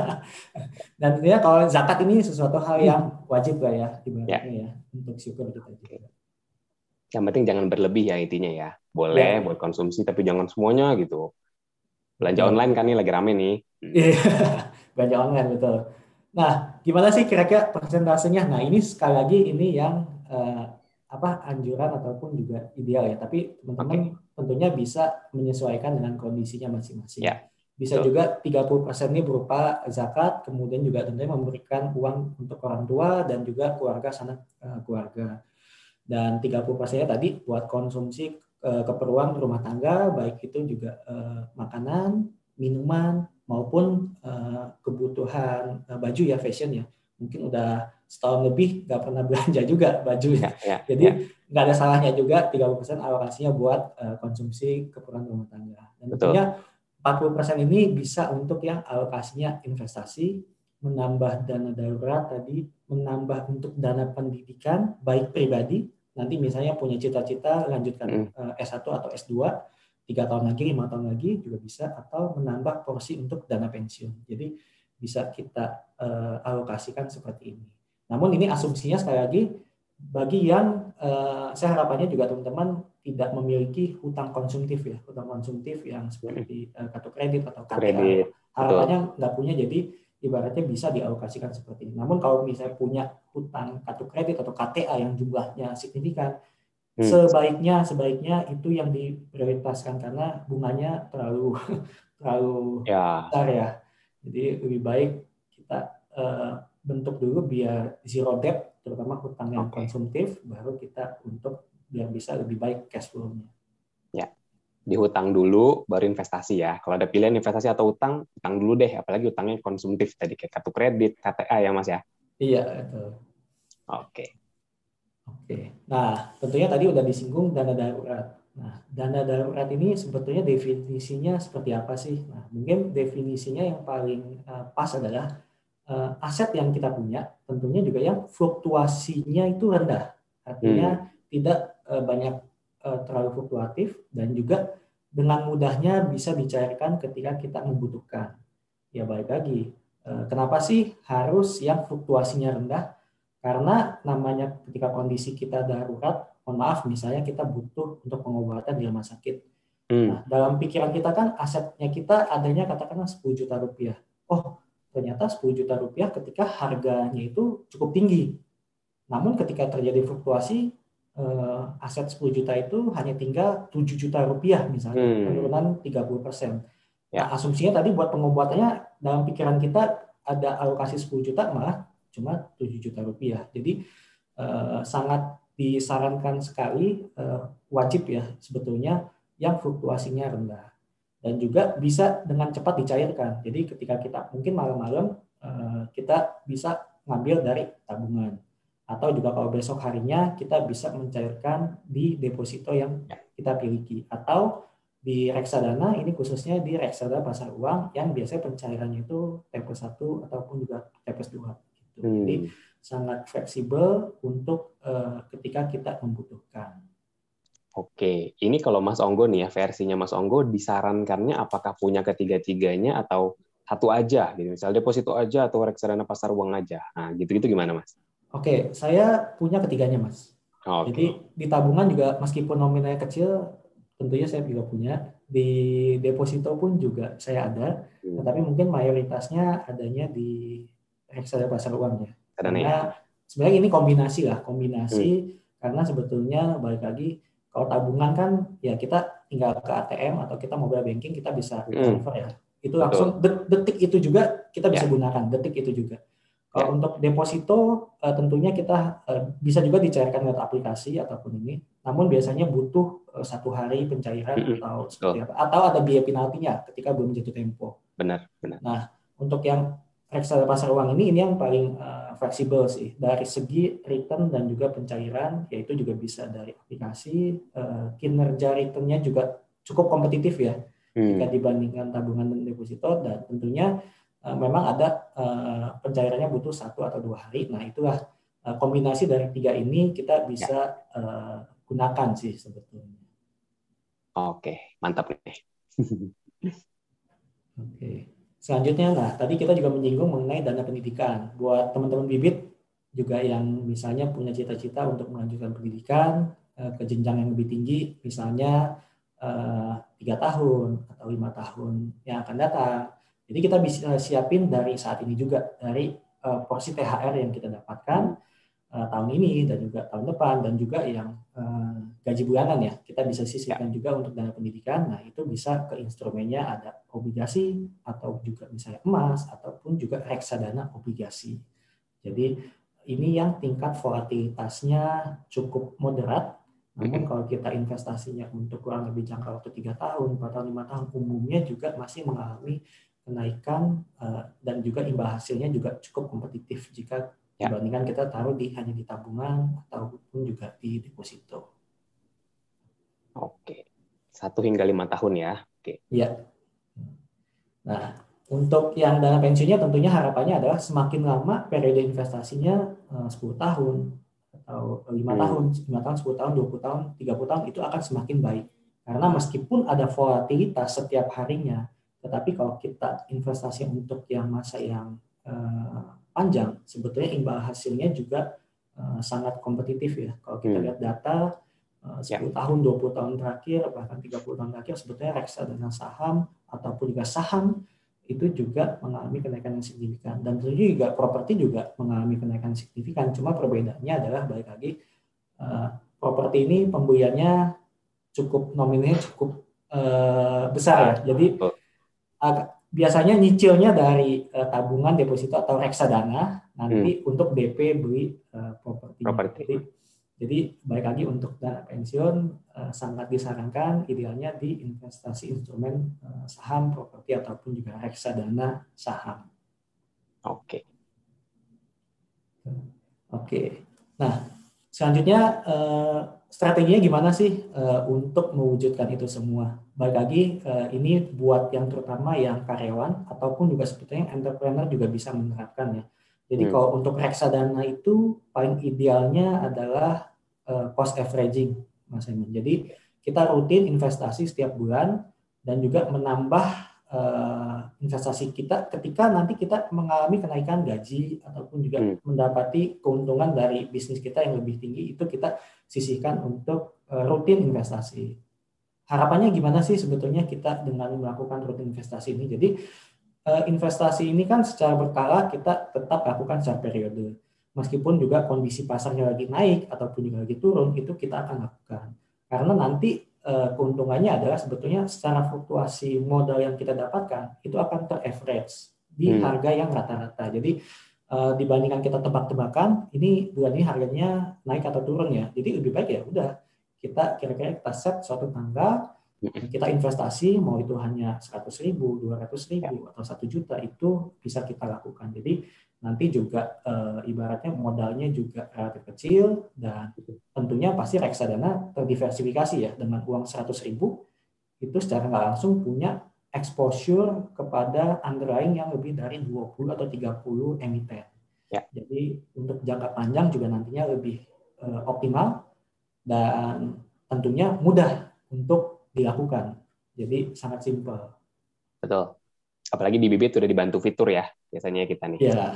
Dan tentunya kalau zakat ini sesuatu hal yang wajib lah ya ibaratnya ya untuk syukur kita juga. Yang penting jangan berlebih ya intinya ya. Boleh buat konsumsi tapi jangan semuanya gitu. Belanja online kan ini lagi rame nih. Belanja online betul. Nah, gimana sih kira-kira persentasenya? Nah, ini sekali lagi ini yang anjuran ataupun juga ideal ya. Tapi teman-teman tentunya bisa menyesuaikan dengan kondisinya masing-masing. Bisa juga 30% ini berupa zakat, kemudian juga tentunya memberikan uang untuk orang tua dan juga keluarga sanak keluarga. Dan 30%-nya tadi buat konsumsi keperluan rumah tangga, baik itu juga makanan, minuman, maupun kebutuhan baju ya, fashion ya. Mungkin udah setahun lebih nggak pernah belanja juga baju. Jadi nggak ada salahnya juga 30% alokasinya buat konsumsi keperluan rumah tangga. Dan tentunya 40% ini bisa untuk yang alokasinya investasi, menambah dana darurat tadi, menambah untuk dana pendidikan, baik pribadi, nanti misalnya punya cita-cita lanjutkan S1 atau S2, 3 tahun lagi, 5 tahun lagi juga bisa, atau menambah porsi untuk dana pensiun. Jadi bisa kita alokasikan seperti ini. Namun ini asumsinya sekali lagi, bagi yang saya harapannya juga teman-teman tidak memiliki hutang konsumtif ya, hutang konsumtif yang seperti kartu kredit atau KTA ya. Kredit, Harapannya nggak punya, jadi ibaratnya bisa dialokasikan seperti ini. Namun kalau misalnya punya hutang kartu kredit atau KTA yang jumlahnya signifikan, sebaiknya itu yang diprioritaskan karena bunganya terlalu besar ya. Jadi lebih baik kita bentuk dulu biar zero debt, terutama hutang yang konsumtif, baru kita untuk biar bisa lebih baik cash flow-nya. Ya, dihutang dulu, baru investasi ya. Kalau ada pilihan investasi atau utang dulu deh, apalagi utangnya konsumtif tadi kayak kartu kredit, KTA ya Mas ya. Iya, betul. Oke. Nah, tentunya tadi udah disinggung dana darurat. Nah, dana darurat ini sebetulnya definisinya seperti apa sih? Nah, mungkin definisinya yang paling pas adalah aset yang kita punya, tentunya juga yang fluktuasinya itu rendah. Artinya tidak banyak terlalu fluktuatif dan juga dengan mudahnya bisa dicairkan ketika kita membutuhkan. Ya balik lagi, kenapa sih harus yang fluktuasinya rendah? Karena namanya ketika kondisi kita darurat, mohon maaf misalnya kita butuh untuk pengobatan di rumah sakit. Nah, dalam pikiran kita kan asetnya kita adanya katakanlah 10 juta rupiah. Oh, ternyata 10 juta rupiah ketika harganya itu cukup tinggi. Namun ketika terjadi fluktuasi, aset 10 juta itu hanya tinggal 7 juta rupiah misalnya, penurunan 30%. Nah, asumsinya tadi buat pengobatannya dalam pikiran kita ada alokasi 10 juta malah cuma 7 juta rupiah. Jadi sangat disarankan sekali, wajib ya sebetulnya yang fluktuasinya rendah. Dan juga bisa dengan cepat dicairkan. Jadi ketika kita mungkin malam-malam kita bisa ngambil dari tabungan. Atau juga kalau besok harinya kita bisa mencairkan di deposito yang kita miliki. Atau di reksadana, ini khususnya di reksadana pasar uang yang biasanya pencairannya itu T+1 ataupun juga T+2. Gitu. Jadi sangat fleksibel untuk ketika kita membutuhkan. Oke, ini kalau Mas Onggo nih ya, versinya Mas Onggo disarankannya apakah punya ketiga-tiganya atau satu aja, gitu. Misal deposito aja atau reksadana pasar uang aja. Nah, gitu-gitu gimana Mas? Oke, saya punya ketiganya Mas. Jadi di tabungan juga meskipun nominalnya kecil, tentunya saya juga punya. Di deposito pun juga saya ada, tetapi mungkin mayoritasnya adanya di reksadana pasar uang ya. Karena sebenarnya ini kombinasi karena sebetulnya balik lagi kalau tabungan kan ya kita tinggal ke ATM atau kita mobile banking kita bisa transfer ya. Itu langsung detik itu juga kita bisa gunakan, detik itu juga. Kalau untuk deposito tentunya kita bisa juga dicairkan lewat aplikasi ataupun ini, namun biasanya butuh 1 hari pencairan atau seperti apa, atau ada biaya penaltinya ketika belum jatuh tempo. Benar. Nah, untuk yang reksadana pasar uang ini yang paling fleksibel sih dari segi return dan juga pencairan, yaitu juga bisa dari aplikasi, kinerja returnnya juga cukup kompetitif ya jika dibandingkan tabungan dan deposito, dan tentunya memang ada pencairannya butuh 1 atau 2 hari. Nah, itulah kombinasi dari 3 ini kita bisa gunakan sih sebetulnya. Oke, mantap nih. Oke. Selanjutnya, nah tadi kita juga menyinggung mengenai dana pendidikan. Buat teman-teman bibit juga yang misalnya punya cita-cita untuk melanjutkan pendidikan ke jenjang yang lebih tinggi, misalnya 3 tahun atau 5 tahun yang akan datang. Jadi kita bisa siapin dari saat ini juga, dari porsi THR yang kita dapatkan tahun ini dan juga tahun depan, dan juga yang gaji bulanan ya, kita bisa sisihkan juga untuk dana pendidikan. Nah, itu bisa ke instrumennya ada obligasi atau juga misalnya emas ataupun juga reksadana obligasi. Jadi ini yang tingkat volatilitasnya cukup moderat. Namun kalau kita investasinya untuk kurang lebih jangka waktu 3 tahun, 4 tahun, 5 tahun, umumnya juga masih mengalami kenaikan dan juga imbal hasilnya juga cukup kompetitif jika dibandingkan kita taruh hanya di tabungan ataupun juga di deposito. Oke, 1 hingga 5 tahun ya. Oke. Iya. Nah, untuk yang dana pensiunnya tentunya harapannya adalah semakin lama periode investasinya 10 tahun atau 5 tahun, 5 tahun, 10 tahun, 20 tahun, 30 tahun itu akan semakin baik. Karena meskipun ada volatilitas setiap harinya, tetapi kalau kita investasi untuk yang masa yang panjang, sebetulnya imbal hasilnya juga sangat kompetitif ya. Kalau kita lihat data 10 tahun, 20 tahun terakhir, bahkan 30 tahun terakhir, sebetulnya reksadana saham ataupun juga saham itu juga mengalami kenaikan yang signifikan. Dan tentunya juga properti juga mengalami kenaikan signifikan. Cuma perbedaannya adalah balik lagi, properti ini pembeliannya cukup nominalnya cukup besar ya. Jadi biasanya nyicilnya dari tabungan, deposito atau reksadana nanti untuk DP beli propertinya. Jadi baik lagi untuk dana pensiun sangat disarankan idealnya di investasi instrumen saham, properti ataupun juga reksadana saham. Oke. Nah, selanjutnya strateginya gimana sih untuk mewujudkan itu semua? Baik lagi ini buat yang terutama yang karyawan ataupun juga sebetulnya entrepreneur juga bisa menerapkan ya. Jadi kalau untuk reksadana itu paling idealnya adalah cost averaging, Mas Emin. Jadi kita rutin investasi setiap bulan dan juga menambah investasi kita ketika nanti kita mengalami kenaikan gaji ataupun juga mendapati keuntungan dari bisnis kita yang lebih tinggi, itu kita sisihkan untuk rutin investasi. Harapannya gimana sih sebetulnya kita dengan melakukan rutin investasi ini? Jadi investasi ini kan secara berkala kita tetap lakukan secara periode. Meskipun juga kondisi pasarnya lagi naik ataupun juga lagi turun, itu kita akan lakukan. Karena nanti keuntungannya adalah sebetulnya secara fluktuasi modal yang kita dapatkan itu akan ter-average di harga yang rata-rata. Jadi dibandingkan kita tebak-tebakan, ini bulan ini harganya naik atau turun ya. Jadi lebih baik ya udah kita kira-kira kita set suatu tanggal, kita investasi, mau itu hanya 100.000, 200.000 atau 1 juta, itu bisa kita lakukan. Jadi nanti juga ibaratnya modalnya juga relatif kecil dan tentunya pasti reksadana terdiversifikasi ya, dengan uang 100.000 itu secara nggak langsung punya exposure kepada underlying yang lebih dari 20 atau 30 emiten. Jadi untuk jangka panjang juga nantinya lebih optimal dan tentunya mudah untuk dilakukan. Jadi sangat simpel. Betul. Apalagi di Bibit sudah dibantu fitur ya biasanya kita nih. Ya.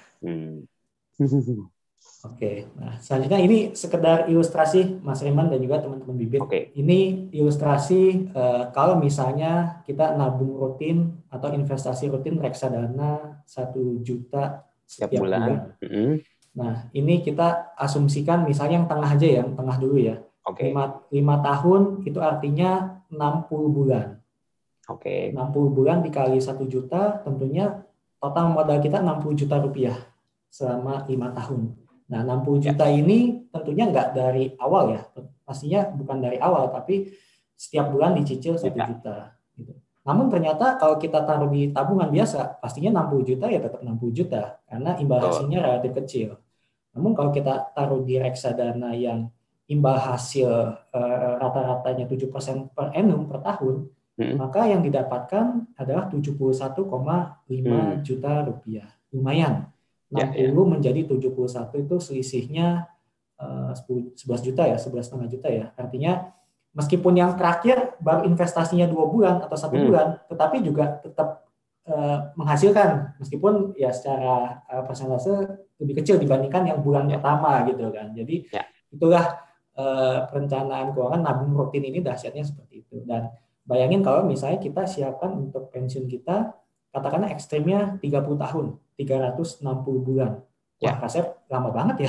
Oke. Nah, selanjutnya ini sekedar ilustrasi Mas Riman dan juga teman-teman Bibit. Ini ilustrasi kalau misalnya kita nabung rutin atau investasi rutin reksadana 1 juta setiap bulan. Nah, ini kita asumsikan misalnya yang tengah aja ya, yang tengah dulu ya. 5 tahun itu artinya 60 bulan. 60 bulan dikali 1 juta, tentunya total modal kita 60 juta rupiah selama 5 tahun. Nah, 60 juta ini tentunya nggak dari awal ya. Pastinya bukan dari awal, tapi setiap bulan dicicil 1 juta. Gitu. Namun ternyata kalau kita taruh di tabungan biasa, pastinya 60 juta ya tetap 60 juta, karena imbal hasilnya relatif kecil. Namun kalau kita taruh di reksadana yang imbal hasil rata-ratanya 7% per annum per tahun, maka yang didapatkan adalah 71,5 juta rupiah. Lumayan. 60 menjadi 71 itu selisihnya 11 juta ya, 11,5 juta ya. Artinya meskipun yang terakhir baru investasinya 2 bulan atau 1 bulan, tetapi juga tetap menghasilkan, meskipun ya secara persentase lebih kecil dibandingkan yang bulan pertama gitu kan. Jadi itulah perencanaan keuangan nabung rutin ini dahsyatnya seperti itu. Dan bayangin kalau misalnya kita siapkan untuk pensiun kita, katakanlah ekstrimnya 30 tahun, 360 bulan. Wah, Kasep lama banget ya,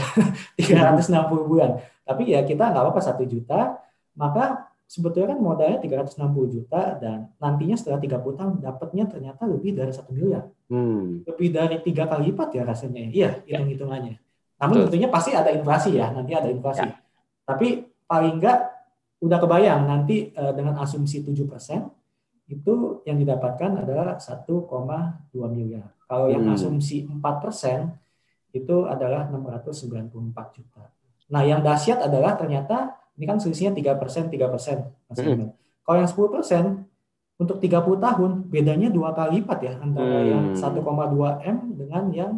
360 bulan. Tapi ya kita nggak apa-apa 1 juta, maka sebetulnya kan modalnya 360 juta dan nantinya setelah 30 tahun dapatnya ternyata lebih dari 1 miliar. Lebih dari 3 kali lipat ya rasanya. Iya, hitung-hitungannya. Namun tentunya pasti ada inflasi ya, nanti ada inflasi. Tapi paling enggak udah kebayang nanti dengan asumsi 7% itu yang didapatkan adalah 1,2 miliar. Kalau yang asumsi 4% itu adalah 694 juta. Nah, yang dahsyat adalah ternyata ini kan selisihnya 3%, 3%. Kalau yang 10% untuk 30 tahun bedanya 2 kali lipat ya antara yang 1,2 M dengan yang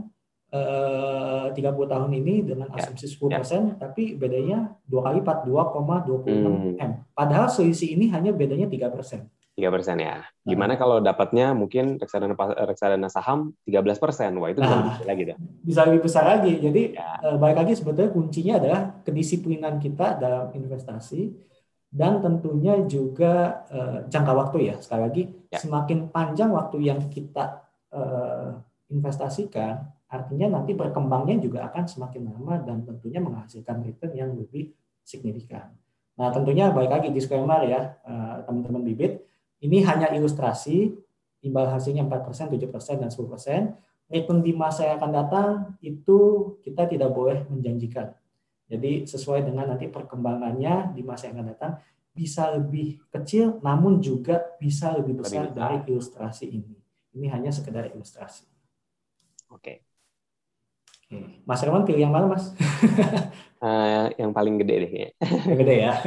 30 tahun ini dengan asumsi 10%, tapi bedanya 2 kali lipat 2,26 M. Padahal selisih ini hanya bedanya 3%. 3% ya. Gimana kalau dapatnya mungkin reksadana saham 13%? Wah, itu bisa lebih besar lagi dah. Bisa lebih besar lagi. Jadi balik lagi sebetulnya kuncinya adalah kedisiplinan kita dalam investasi dan tentunya juga jangka waktu ya. Sekali lagi, semakin panjang waktu yang kita investasikan, artinya nanti berkembangnya juga akan semakin lama dan tentunya menghasilkan return yang lebih signifikan. Nah, tentunya balik lagi disclaimer ya, teman-teman bibit, ini hanya ilustrasi, imbal hasilnya 4%, 7%, dan 10%. Return di masa yang akan datang itu kita tidak boleh menjanjikan. Jadi sesuai dengan nanti perkembangannya di masa yang akan datang, bisa lebih kecil, namun juga bisa lebih besar dari ilustrasi ini. Ini hanya sekedar ilustrasi. Oke. Mas Herman pilih yang mana, Mas? Yang paling gede deh. Yang gede ya,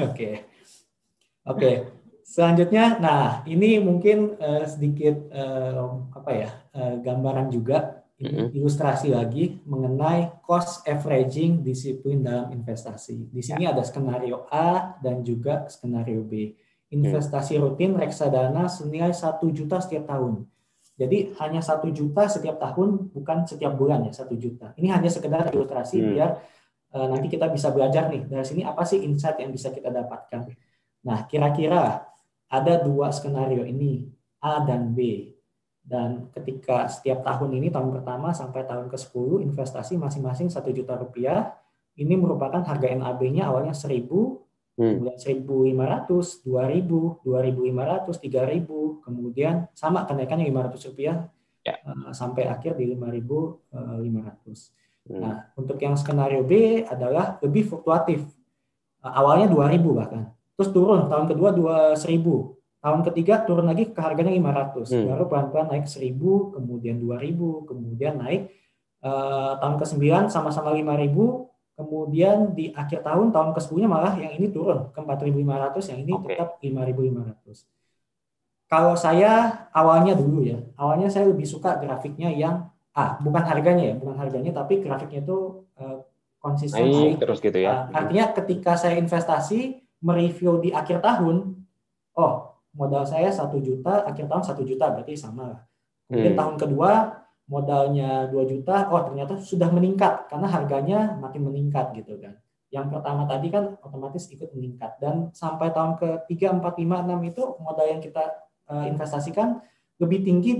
oke. Selanjutnya, nah ini mungkin sedikit gambaran juga, ini ilustrasi lagi mengenai cost averaging disiplin dalam investasi. Di sini ada skenario A dan juga skenario B. Investasi rutin reksadana senilai 1 juta setiap tahun. Jadi hanya 1 juta setiap tahun, bukan setiap bulan ya 1 juta. Ini hanya sekedar ilustrasi biar nanti kita bisa belajar nih dari sini apa sih insight yang bisa kita dapatkan. Nah, kira-kira ada 2 skenario ini, A dan B. Dan ketika setiap tahun ini, tahun pertama sampai tahun ke-10, investasi masing-masing 1 juta rupiah. Ini merupakan harga NAB-nya awalnya 1.000, kemudian 1.500, 2.000, 2.500, 3.000, kemudian sama kenaikannya 500 rupiah sampai akhir di 5.500. Nah, untuk yang skenario B adalah lebih fluktuatif. Awalnya 2.000 bahkan. Terus turun, tahun kedua 1.000. Tahun ketiga turun lagi ke harganya 500. Baru pelan-pelan naik 1.000, kemudian 2.000, kemudian naik tahun ke-9 sama-sama 5.000, kemudian di akhir tahun ke-10-nya malah yang ini turun ke 4.500, yang ini tetap 5.500. Kalau saya awalnya saya lebih suka grafiknya yang bukan harganya tapi grafiknya itu konsisten naik terus gitu ya. Artinya ketika saya investasi mereview di akhir tahun, modal saya 1 juta, akhir tahun 1 juta berarti sama lah. Kemudian tahun kedua modalnya 2 juta, ternyata sudah meningkat karena harganya makin meningkat gitu kan. Yang pertama tadi kan otomatis ikut meningkat, dan sampai tahun ke-3, 4, 5, 6 itu modal yang kita investasikan lebih tinggi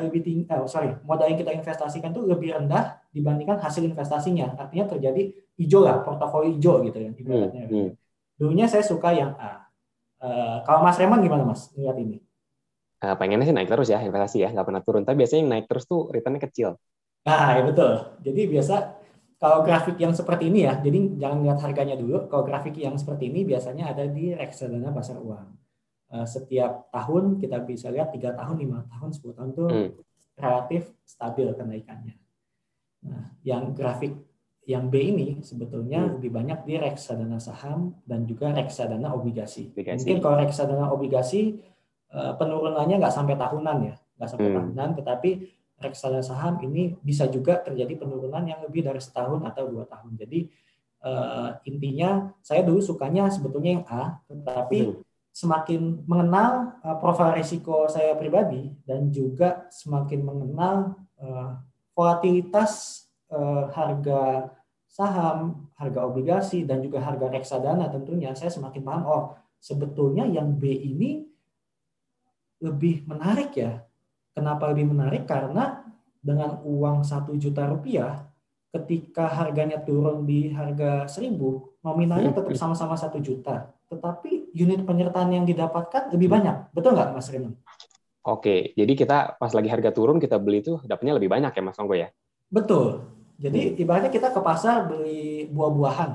modal yang kita investasikan itu lebih rendah dibandingkan hasil investasinya. Artinya terjadi hijau lah, portofolio hijau gitu ya ibaratnya. Dulunya saya suka yang A. Kalau Mas Reman gimana Mas lihat ini? Pengennya sih naik terus ya investasi ya, nggak pernah turun. Tapi biasanya yang naik terus tuh returnnya kecil. Nah, ya betul. Jadi biasa kalau grafik yang seperti ini ya, jadi jangan lihat harganya dulu. Kalau grafik yang seperti ini biasanya ada di reksadana pasar uang. Setiap tahun kita bisa lihat 3 tahun, 5 tahun, 10 tahun itu relatif stabil kenaikannya. Nah, yang grafik yang B ini sebetulnya lebih banyak di reksadana saham dan juga reksadana obligasi. Mungkin kalau reksadana obligasi penurunannya nggak sampai tahunan ya, tetapi reksadana saham ini bisa juga terjadi penurunan yang lebih dari setahun atau 2 tahun. Jadi intinya saya dulu sukanya sebetulnya yang A, tetapi semakin mengenal profil risiko saya pribadi dan juga semakin mengenal volatilitas harga saham, harga obligasi, dan juga harga reksadana tentunya, saya semakin paham, sebetulnya yang B ini lebih menarik ya. Kenapa lebih menarik? Karena dengan uang 1 juta rupiah, ketika harganya turun di harga 1.000, nominalnya tetap sama-sama 1 juta. Tetapi unit penyertaan yang didapatkan lebih banyak. Betul nggak Mas Renan? Oke, jadi kita pas lagi harga turun, kita beli itu dapatnya lebih banyak ya Mas Ongko ya? Betul. Jadi ibaratnya kita ke pasar beli buah-buahan.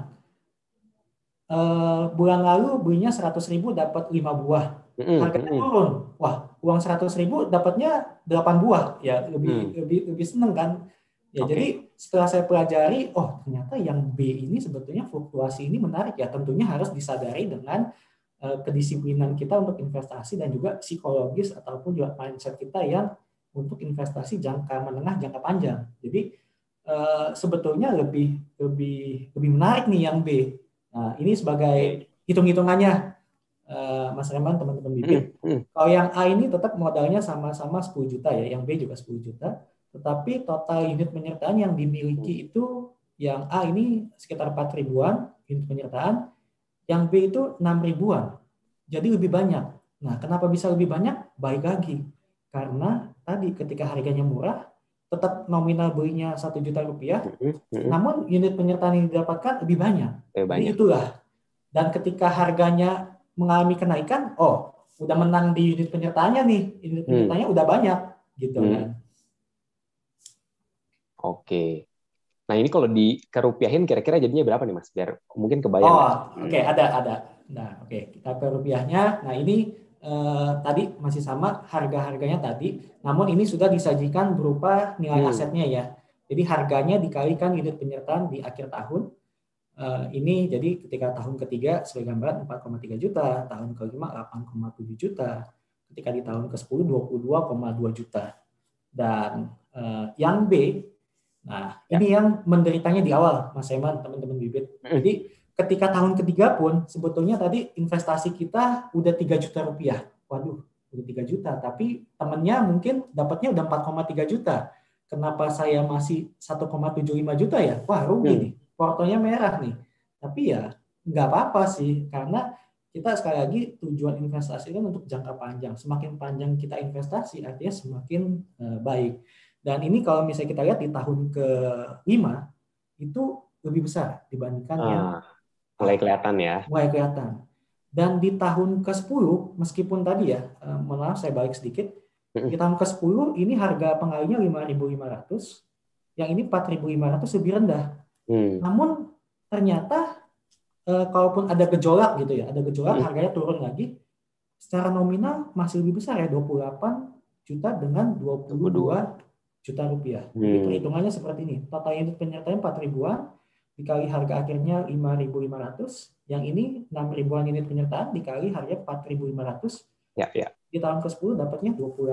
Bulan lalu belinya 100.000 dapat 5 buah. Harganya turun. Wah, uang 100.000 dapatnya 8 buah. Ya lebih seneng kan? Ya, jadi setelah saya pelajari, ternyata yang B ini sebetulnya fluktuasi ini menarik ya. Tentunya harus disadari dengan kedisiplinan kita untuk investasi dan juga psikologis ataupun juga mindset kita yang untuk investasi jangka menengah, jangka panjang. Jadi sebetulnya lebih menarik nih yang B. Nah, ini sebagai hitung-hitungannya, Mas Reman, teman-teman bibit. Kalau yang A ini tetap modalnya sama-sama 10 juta ya, yang B juga 10 juta. Tetapi total unit penyertaan yang dimiliki itu yang A ini sekitar 4 ribuan unit penyertaan, yang B itu 6 ribuan. Jadi lebih banyak. Nah, kenapa bisa lebih banyak? Baik lagi. Karena tadi ketika harganya murah, tetap nominal belinya 1 juta rupiah, namun unit penyertaan yang didapatkan lebih banyak. Jadi itulah. Dan ketika harganya mengalami kenaikan, udah menang di unit penyertaannya nih. Unit penyertaannya udah banyak. Gitu kan. Oke. Nah, ini kalau dikerupiahin kira-kira jadinya berapa nih, Mas? Biar mungkin kebayang. Oke, ada. Nah, oke, kita ke rupiahnya. Nah, ini tadi masih sama harga-harganya tadi, namun ini sudah disajikan berupa nilai asetnya ya. Jadi harganya dikalikan unit penyertaan di akhir tahun. Ini jadi ketika tahun ketiga sebagai gambaran 4,3 juta, tahun kelima 8,7 juta, ketika di tahun ke-10 22,2 juta. Dan yang B, nah ini yang menderitanya di awal, Mas Eman, teman-teman bibit. Jadi ketika tahun ketiga pun sebetulnya tadi investasi kita udah 3 juta rupiah. Waduh, udah 3 juta. Tapi temennya mungkin dapatnya udah 4,3 juta. Kenapa saya masih 1,75 juta ya? Wah, rugi nih. Portonya merah nih. Tapi ya nggak apa-apa sih. Karena kita sekali lagi tujuan investasi kan untuk jangka panjang. Semakin panjang kita investasi artinya semakin baik. Dan ini kalau misalnya kita lihat di tahun ke-5 itu lebih besar dibandingkan yang mulai kelihatan ya. Mulai kelihatan. Dan di tahun ke-10 meskipun tadi ya, mohon maaf saya balik sedikit, di tahun ke-10 ini harga pengalinya 5.500, yang ini 4.500 lebih rendah. Namun ternyata kalaupun ada gejolak gitu ya, ada gejolak harganya turun lagi, secara nominal masih lebih besar ya, 28 juta dengan 22 juta rupiah. Jadi perhitungannya seperti ini. Total unit penyertaan 4 ribuan, dikali harga akhirnya 5.500, yang ini 6 ribuan unit penyertaan dikali harga 4.500. Ya. Di tahun ke-10 dapatnya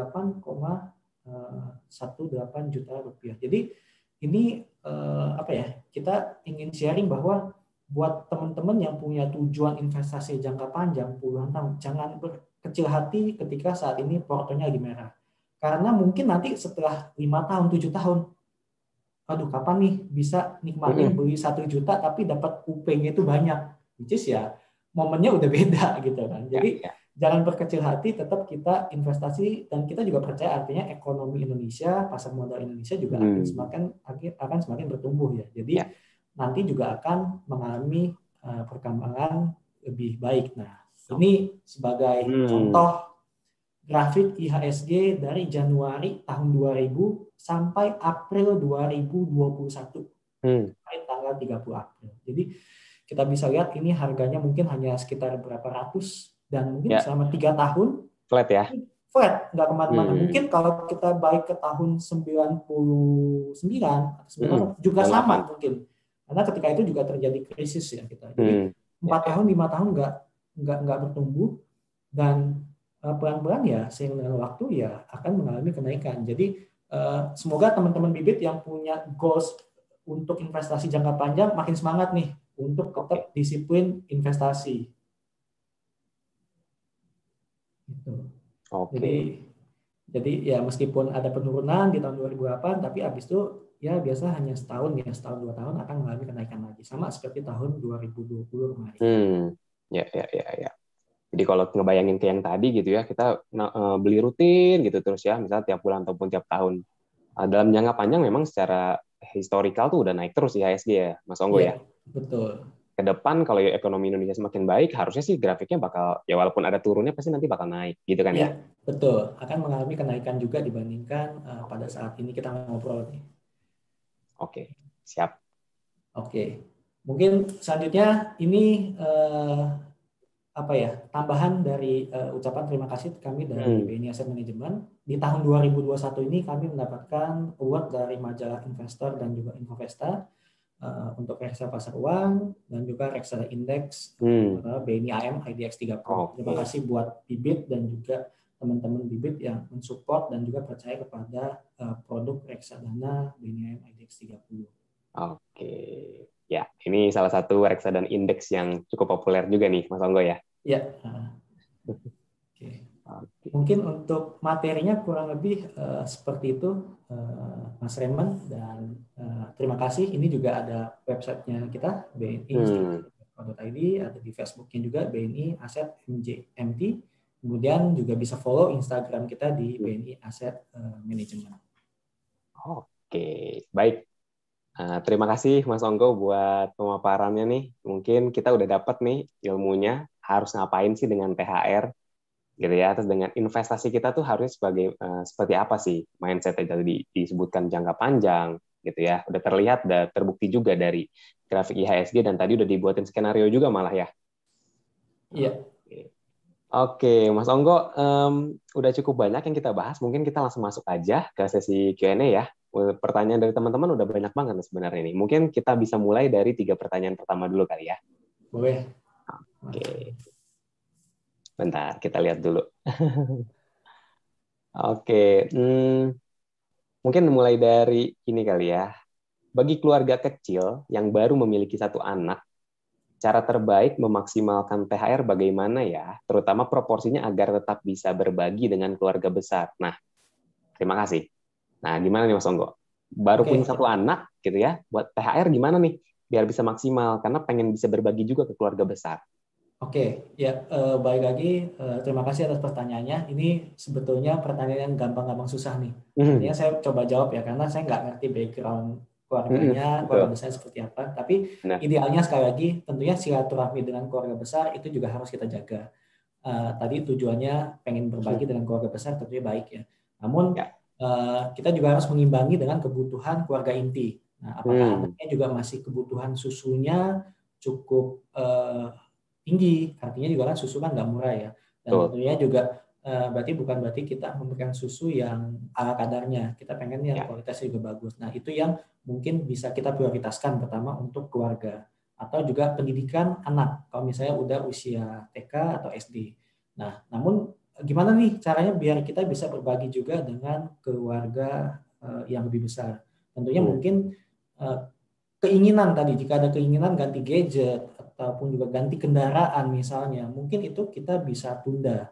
28,18 juta rupiah. Jadi ini kita ingin sharing bahwa buat teman-teman yang punya tujuan investasi jangka panjang puluhan tahun, jangan berkecil hati ketika saat ini portonya lagi merah. Karena mungkin nanti setelah 5 tahun, 7 tahun, aduh kapan nih bisa nikmatin beli 1 juta tapi dapat UP-nya itu banyak. Which is ya momennya udah beda gitu kan. Jadi jangan berkecil hati, tetap kita investasi dan kita juga percaya artinya ekonomi Indonesia, pasar modal Indonesia juga akan semakin bertumbuh ya. Jadi nanti juga akan mengalami perkembangan lebih baik. Nah, ini sebagai contoh grafik IHSG dari Januari tahun 2000 sampai April 2021. Sampai tanggal 30 April. Jadi kita bisa lihat ini harganya mungkin hanya sekitar berapa ratus dan mungkin selama 3 tahun flat ya. Flat, nggak kemana-mana. Mungkin kalau kita balik ke tahun 99 juga sama mungkin. Karena ketika itu juga terjadi krisis ya kita. Jadi 4 tahun, 5 tahun nggak bertumbuh dan pelan-pelan ya seiring dengan waktu ya akan mengalami kenaikan. Jadi semoga teman-teman bibit yang punya goals untuk investasi jangka panjang makin semangat nih untuk tetap disiplin investasi. Gitu. Jadi ya meskipun ada penurunan di tahun 2008, tapi habis itu ya biasa hanya setahun 2 tahun akan mengalami kenaikan lagi sama seperti tahun 2020 kemarin. Ya. Jadi kalau ngebayangin ke yang tadi gitu ya, kita beli rutin gitu terus ya, misalnya tiap bulan ataupun tiap tahun. Dalam jangka panjang memang secara historikal tuh udah naik terus IHSG ya, Mas Onggo ya. Betul. Ke depan kalau ekonomi Indonesia semakin baik, harusnya sih grafiknya bakal, ya walaupun ada turunnya pasti nanti bakal naik, gitu kan ya? Betul. Akan mengalami kenaikan juga dibandingkan pada saat ini kita ngobrol nih. Oke, siap. Oke. Mungkin selanjutnya ini tambahan dari ucapan terima kasih kami dari BNI Asset Management. Di tahun 2021 ini kami mendapatkan award dari majalah Investor dan juga Infovesta untuk reksadana pasar uang dan juga reksadana indeks BNI AM IDX 30. Terima kasih buat Bibit dan juga teman-teman Bibit yang mensupport dan juga percaya kepada produk reksadana BNI AM IDX 30. Oke. Ya, ini salah satu reksadana indeks yang cukup populer juga nih, Mas Onggo ya. Ya. Oke. Mungkin untuk materinya kurang lebih seperti itu, Mas Raymond, dan terima kasih. Ini juga ada websitenya kita, bni.id, ada di Facebooknya juga, BNI Asset MT. Kemudian juga bisa follow Instagram kita di BNI Asset Management. Oke, baik. Terima kasih Mas Onggo buat pemaparannya nih. Mungkin kita udah dapat nih ilmunya, harus ngapain sih dengan THR. Gitu ya, terus dengan investasi kita tuh harus seperti apa sih mindset yang tadi disebutkan jangka panjang gitu ya, udah terlihat, udah terbukti juga dari grafik IHSG dan tadi udah dibuatin skenario juga malah ya. Iya. Oke, Mas Onggo, udah cukup banyak yang kita bahas, mungkin kita langsung masuk aja ke sesi Q&A ya. Pertanyaan dari teman-teman udah banyak banget sebenarnya ini. Mungkin kita bisa mulai dari 3 pertanyaan pertama dulu kali ya. Boleh. Oke. Bentar, kita lihat dulu. Oke, mungkin mulai dari ini kali ya. Bagi keluarga kecil yang baru memiliki 1 anak, cara terbaik memaksimalkan THR bagaimana ya? Terutama proporsinya agar tetap bisa berbagi dengan keluarga besar. Nah, terima kasih. Nah, gimana nih Mas Onggo? Baru punya 1 anak gitu ya, buat THR gimana nih? Biar bisa maksimal, karena pengen bisa berbagi juga ke keluarga besar. Oke, ya balik lagi. Terima kasih atas pertanyaannya. Ini sebetulnya pertanyaan yang gampang-gampang susah nih. Artinya saya coba jawab ya, karena saya nggak ngerti background keluarganya, keluarga besar seperti apa. Tapi idealnya sekali lagi, tentunya silaturahmi dengan keluarga besar itu juga harus kita jaga. Tadi tujuannya pengen berbagi dengan keluarga besar, tentunya baik ya. Namun kita juga harus mengimbangi dengan kebutuhan keluarga inti. Nah, apakah anaknya juga masih kebutuhan susunya cukup tinggi, artinya juga kan susu kan nggak murah ya, dan tentunya juga berarti kita memberikan susu yang ala kadarnya, kita pengen yang kualitasnya juga bagus. Nah, itu yang mungkin bisa kita prioritaskan pertama untuk keluarga, atau juga pendidikan anak kalau misalnya udah usia TK atau SD. Nah, namun gimana nih caranya biar kita bisa berbagi juga dengan keluarga yang lebih besar? Tentunya mungkin keinginan tadi, jika ada keinginan ganti gadget ataupun juga ganti kendaraan misalnya, mungkin itu kita bisa tunda.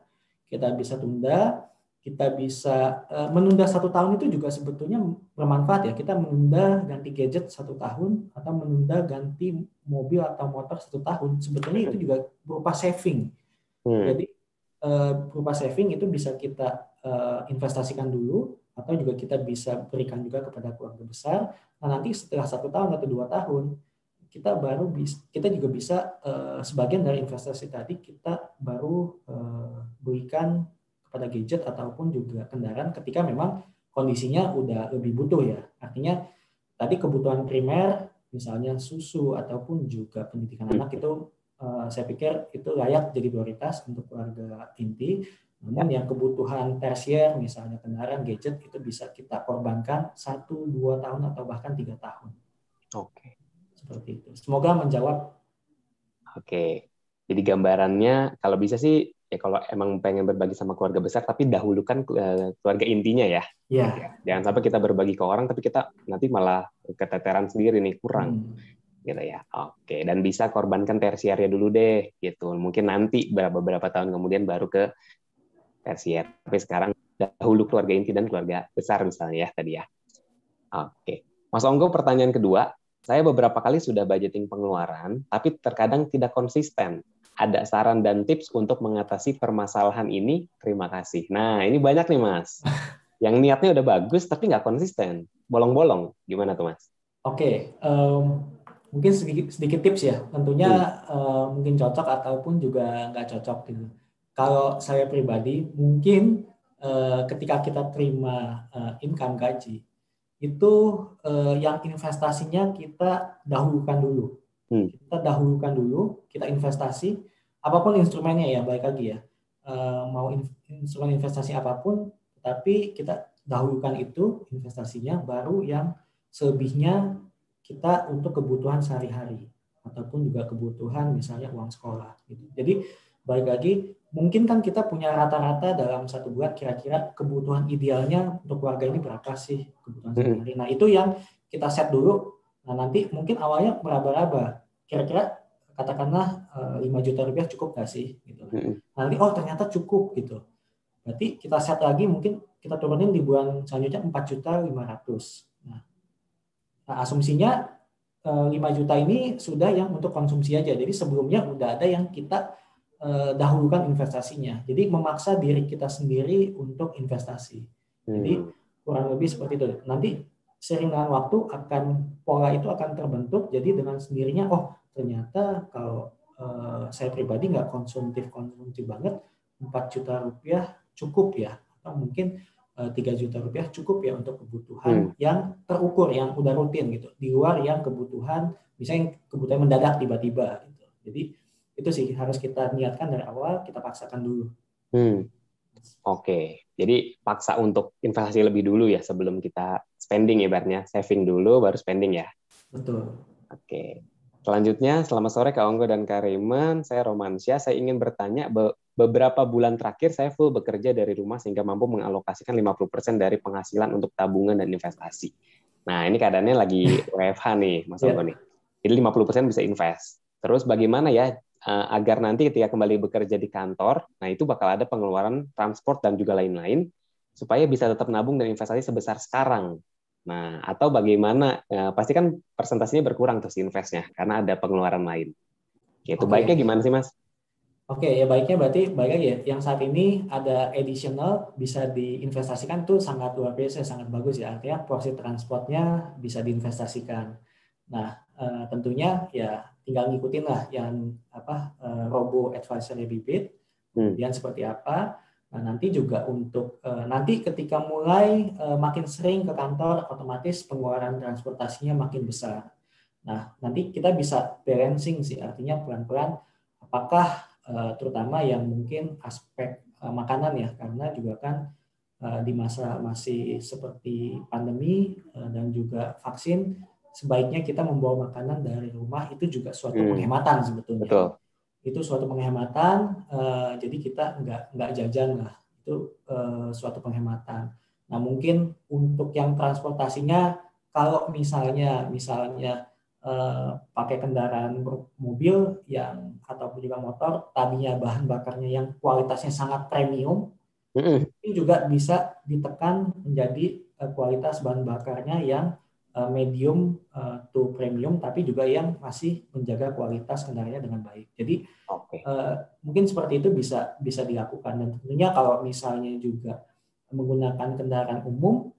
Kita bisa menunda 1 tahun itu juga sebetulnya bermanfaat ya. Kita menunda ganti gadget 1 tahun atau menunda ganti mobil atau motor 1 tahun. Sebetulnya itu juga berupa saving. Jadi berupa saving itu bisa kita investasikan dulu, atau juga kita bisa berikan juga kepada keluarga besar. Nah, nanti setelah 1 tahun atau 2 tahun kita juga bisa sebagian dari investasi tadi kita baru berikan kepada gadget ataupun juga kendaraan ketika memang kondisinya udah lebih butuh ya. Artinya tadi kebutuhan primer misalnya susu ataupun juga pendidikan anak itu saya pikir itu layak jadi prioritas untuk keluarga inti. Namun yang kebutuhan tersier misalnya kendaraan, gadget itu bisa kita korbankan 1-2 tahun atau bahkan 3 tahun. Oke. Seperti itu. Semoga menjawab. Oke. Jadi gambarannya kalau bisa sih ya, kalau emang pengen berbagi sama keluarga besar tapi dahulukan keluarga intinya ya. Ya. Jangan sampai kita berbagi ke orang tapi kita nanti malah keteteran sendiri nih, kurang. Gitu ya. Oke, dan bisa korbankan tersiernya dulu deh gitu. Mungkin nanti beberapa tahun kemudian baru ke tersier. Tapi sekarang dahulu keluarga inti dan keluarga besar misalnya ya tadi ya. Oke. Mas Onggo, pertanyaan kedua. Saya beberapa kali sudah budgeting pengeluaran, tapi terkadang tidak konsisten. Ada saran dan tips untuk mengatasi permasalahan ini? Terima kasih. Nah, ini banyak nih, Mas. Yang niatnya udah bagus, tapi nggak konsisten. Bolong-bolong. Gimana tuh, Mas? Oke. Mungkin sedikit tips ya. Tentunya mungkin cocok ataupun juga nggak cocok gitu. Kalau saya pribadi, mungkin ketika kita terima income gaji, itu yang investasinya kita dahulukan dulu. Kita investasi, apapun instrumennya ya, balik lagi ya. Mau instrumen investasi apapun, tapi kita dahulukan itu investasinya, baru yang selebihnya kita untuk kebutuhan sehari-hari ataupun juga kebutuhan misalnya uang sekolah gitu. Jadi balik lagi, mungkin kan kita punya rata-rata dalam satu bulan kira-kira kebutuhan idealnya untuk keluarga ini berapa sih kebutuhan sehari-hari. Nah itu yang kita set dulu. Nah nanti mungkin awalnya meraba-raba, kira-kira katakanlah 5 juta rupiah cukup nggak sih? Gitu. Nanti ternyata cukup gitu. Berarti kita set lagi, mungkin kita turunin di bulan selanjutnya 4.500.000. Nah asumsinya 5 juta ini sudah yang untuk konsumsi aja. Jadi sebelumnya udah ada yang kita dahulukan investasinya. Jadi memaksa diri kita sendiri untuk investasi. Jadi kurang lebih seperti itu. Nanti seiring dengan waktu pola itu akan terbentuk. Jadi dengan sendirinya, ternyata kalau saya pribadi nggak konsumtif banget, 4 juta rupiah cukup ya. Atau mungkin 3 juta rupiah cukup ya untuk kebutuhan yang terukur, yang udah rutin gitu. Di luar yang kebutuhan, misalnya kebutuhan mendadak tiba-tiba gitu. Jadi itu sih harus kita niatkan dari awal, kita paksakan dulu. Oke. Jadi paksa untuk investasi lebih dulu ya sebelum kita spending, ibaratnya saving dulu baru spending ya. Betul. Oke. Selanjutnya, selamat sore Kak Onggo dan Kak Raymond. Saya Romansyah. Saya ingin bertanya, beberapa bulan terakhir saya full bekerja dari rumah sehingga mampu mengalokasikan 50% dari penghasilan untuk tabungan dan investasi. Nah, ini keadaannya lagi WFH nih, Mas Onggo nih. Jadi 50% bisa invest. Terus bagaimana ya agar nanti ketika kembali bekerja di kantor, nah itu bakal ada pengeluaran transport dan juga lain-lain, supaya bisa tetap nabung dan investasi sebesar sekarang. Nah, atau bagaimana, pasti kan persentasinya berkurang terus investnya, karena ada pengeluaran lain. Gitu. Baiknya gimana sih, Mas? Oke, ya baiknya berarti baik lagi ya. Yang saat ini ada additional bisa diinvestasikan tuh sangat luar biasa, sangat bagus ya. Artinya porsi transportnya bisa diinvestasikan. Nah, tentunya ya tinggal ngikutin lah yang robo advisory bibit, kemudian seperti apa. Nah, nanti juga untuk nanti ketika mulai makin sering ke kantor, otomatis pengeluaran transportasinya makin besar. Nah, nanti kita bisa balancing sih, artinya pelan-pelan apakah terutama yang mungkin aspek makanan ya, karena juga kan di masa masih seperti pandemi dan juga vaksin, sebaiknya kita membawa makanan dari rumah, itu juga suatu penghematan sebetulnya. Betul. Itu suatu penghematan, jadi kita nggak jajan lah, itu suatu penghematan. Nah mungkin untuk yang transportasinya, kalau misalnya pakai kendaraan mobil yang ataupun juga motor, tadinya bahan bakarnya yang kualitasnya sangat premium, ini juga bisa ditekan menjadi kualitas bahan bakarnya yang medium to premium, tapi juga yang masih menjaga kualitas kendaraannya dengan baik. Jadi mungkin seperti itu bisa dilakukan. Dan tentunya kalau misalnya juga menggunakan kendaraan umum,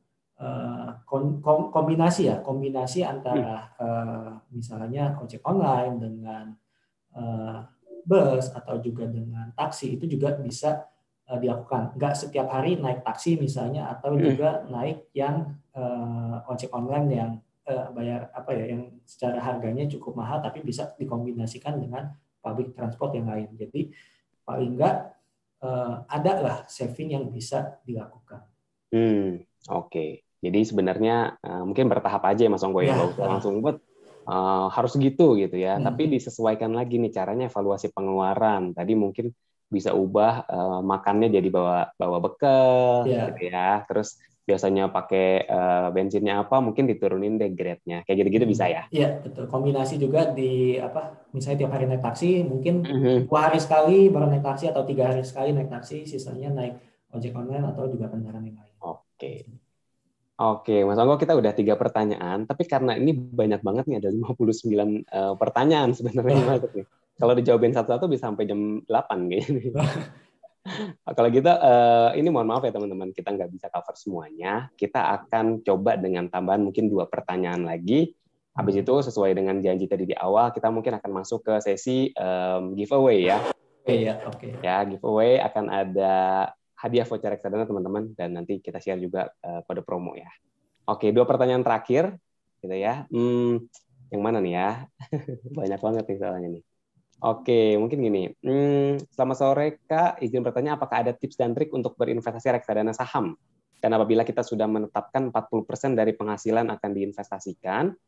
kombinasi antara misalnya ojek online dengan bus atau juga dengan taksi, itu juga bisa dilakukan. Nggak setiap hari naik taksi misalnya, atau juga naik yang ojek online yang bayar yang secara harganya cukup mahal, tapi bisa dikombinasikan dengan public transport yang lain. Jadi paling nggak ada lah saving yang bisa dilakukan. Oke. Jadi sebenarnya mungkin bertahap aja ya Mas Onggo ya, nggak usah langsung buat harus gitu ya. Tapi disesuaikan lagi nih caranya, evaluasi pengeluaran. Tadi mungkin bisa ubah makannya jadi bawa bekal gitu ya. Terus biasanya pakai bensinnya apa, mungkin diturunin deh grade-nya. Kayak gitu-gitu bisa ya? Iya, betul. Kombinasi juga di misalnya tiap hari naik taksi, mungkin 2 hari sekali baru naik taksi, atau 3 hari sekali naik taksi, sisanya naik ojek online atau juga kendaraan yang lain. Oke, Mas Onggo, kita udah 3 pertanyaan, tapi karena ini banyak banget nih, ada 59 pertanyaan sebenarnya Mas. Kalau dijawabin satu-satu bisa sampai jam 8 kayaknya. Kalau gitu, ini mohon maaf ya teman-teman, kita nggak bisa cover semuanya. Kita akan coba dengan tambahan mungkin 2 pertanyaan lagi. Habis itu sesuai dengan janji tadi di awal, kita mungkin akan masuk ke sesi giveaway ya. Oke. Ya, giveaway akan ada hadiah voucher reksadana teman-teman, dan nanti kita share juga kode promo ya. Oke, 2 pertanyaan terakhir gitu ya. Yang mana nih ya? Banyak banget nih soalnya nih. Oke, mungkin gini. Selamat sore Kak, izin bertanya apakah ada tips dan trik untuk berinvestasi reksadana saham? Dan apabila kita sudah menetapkan 40% dari penghasilan akan diinvestasikan,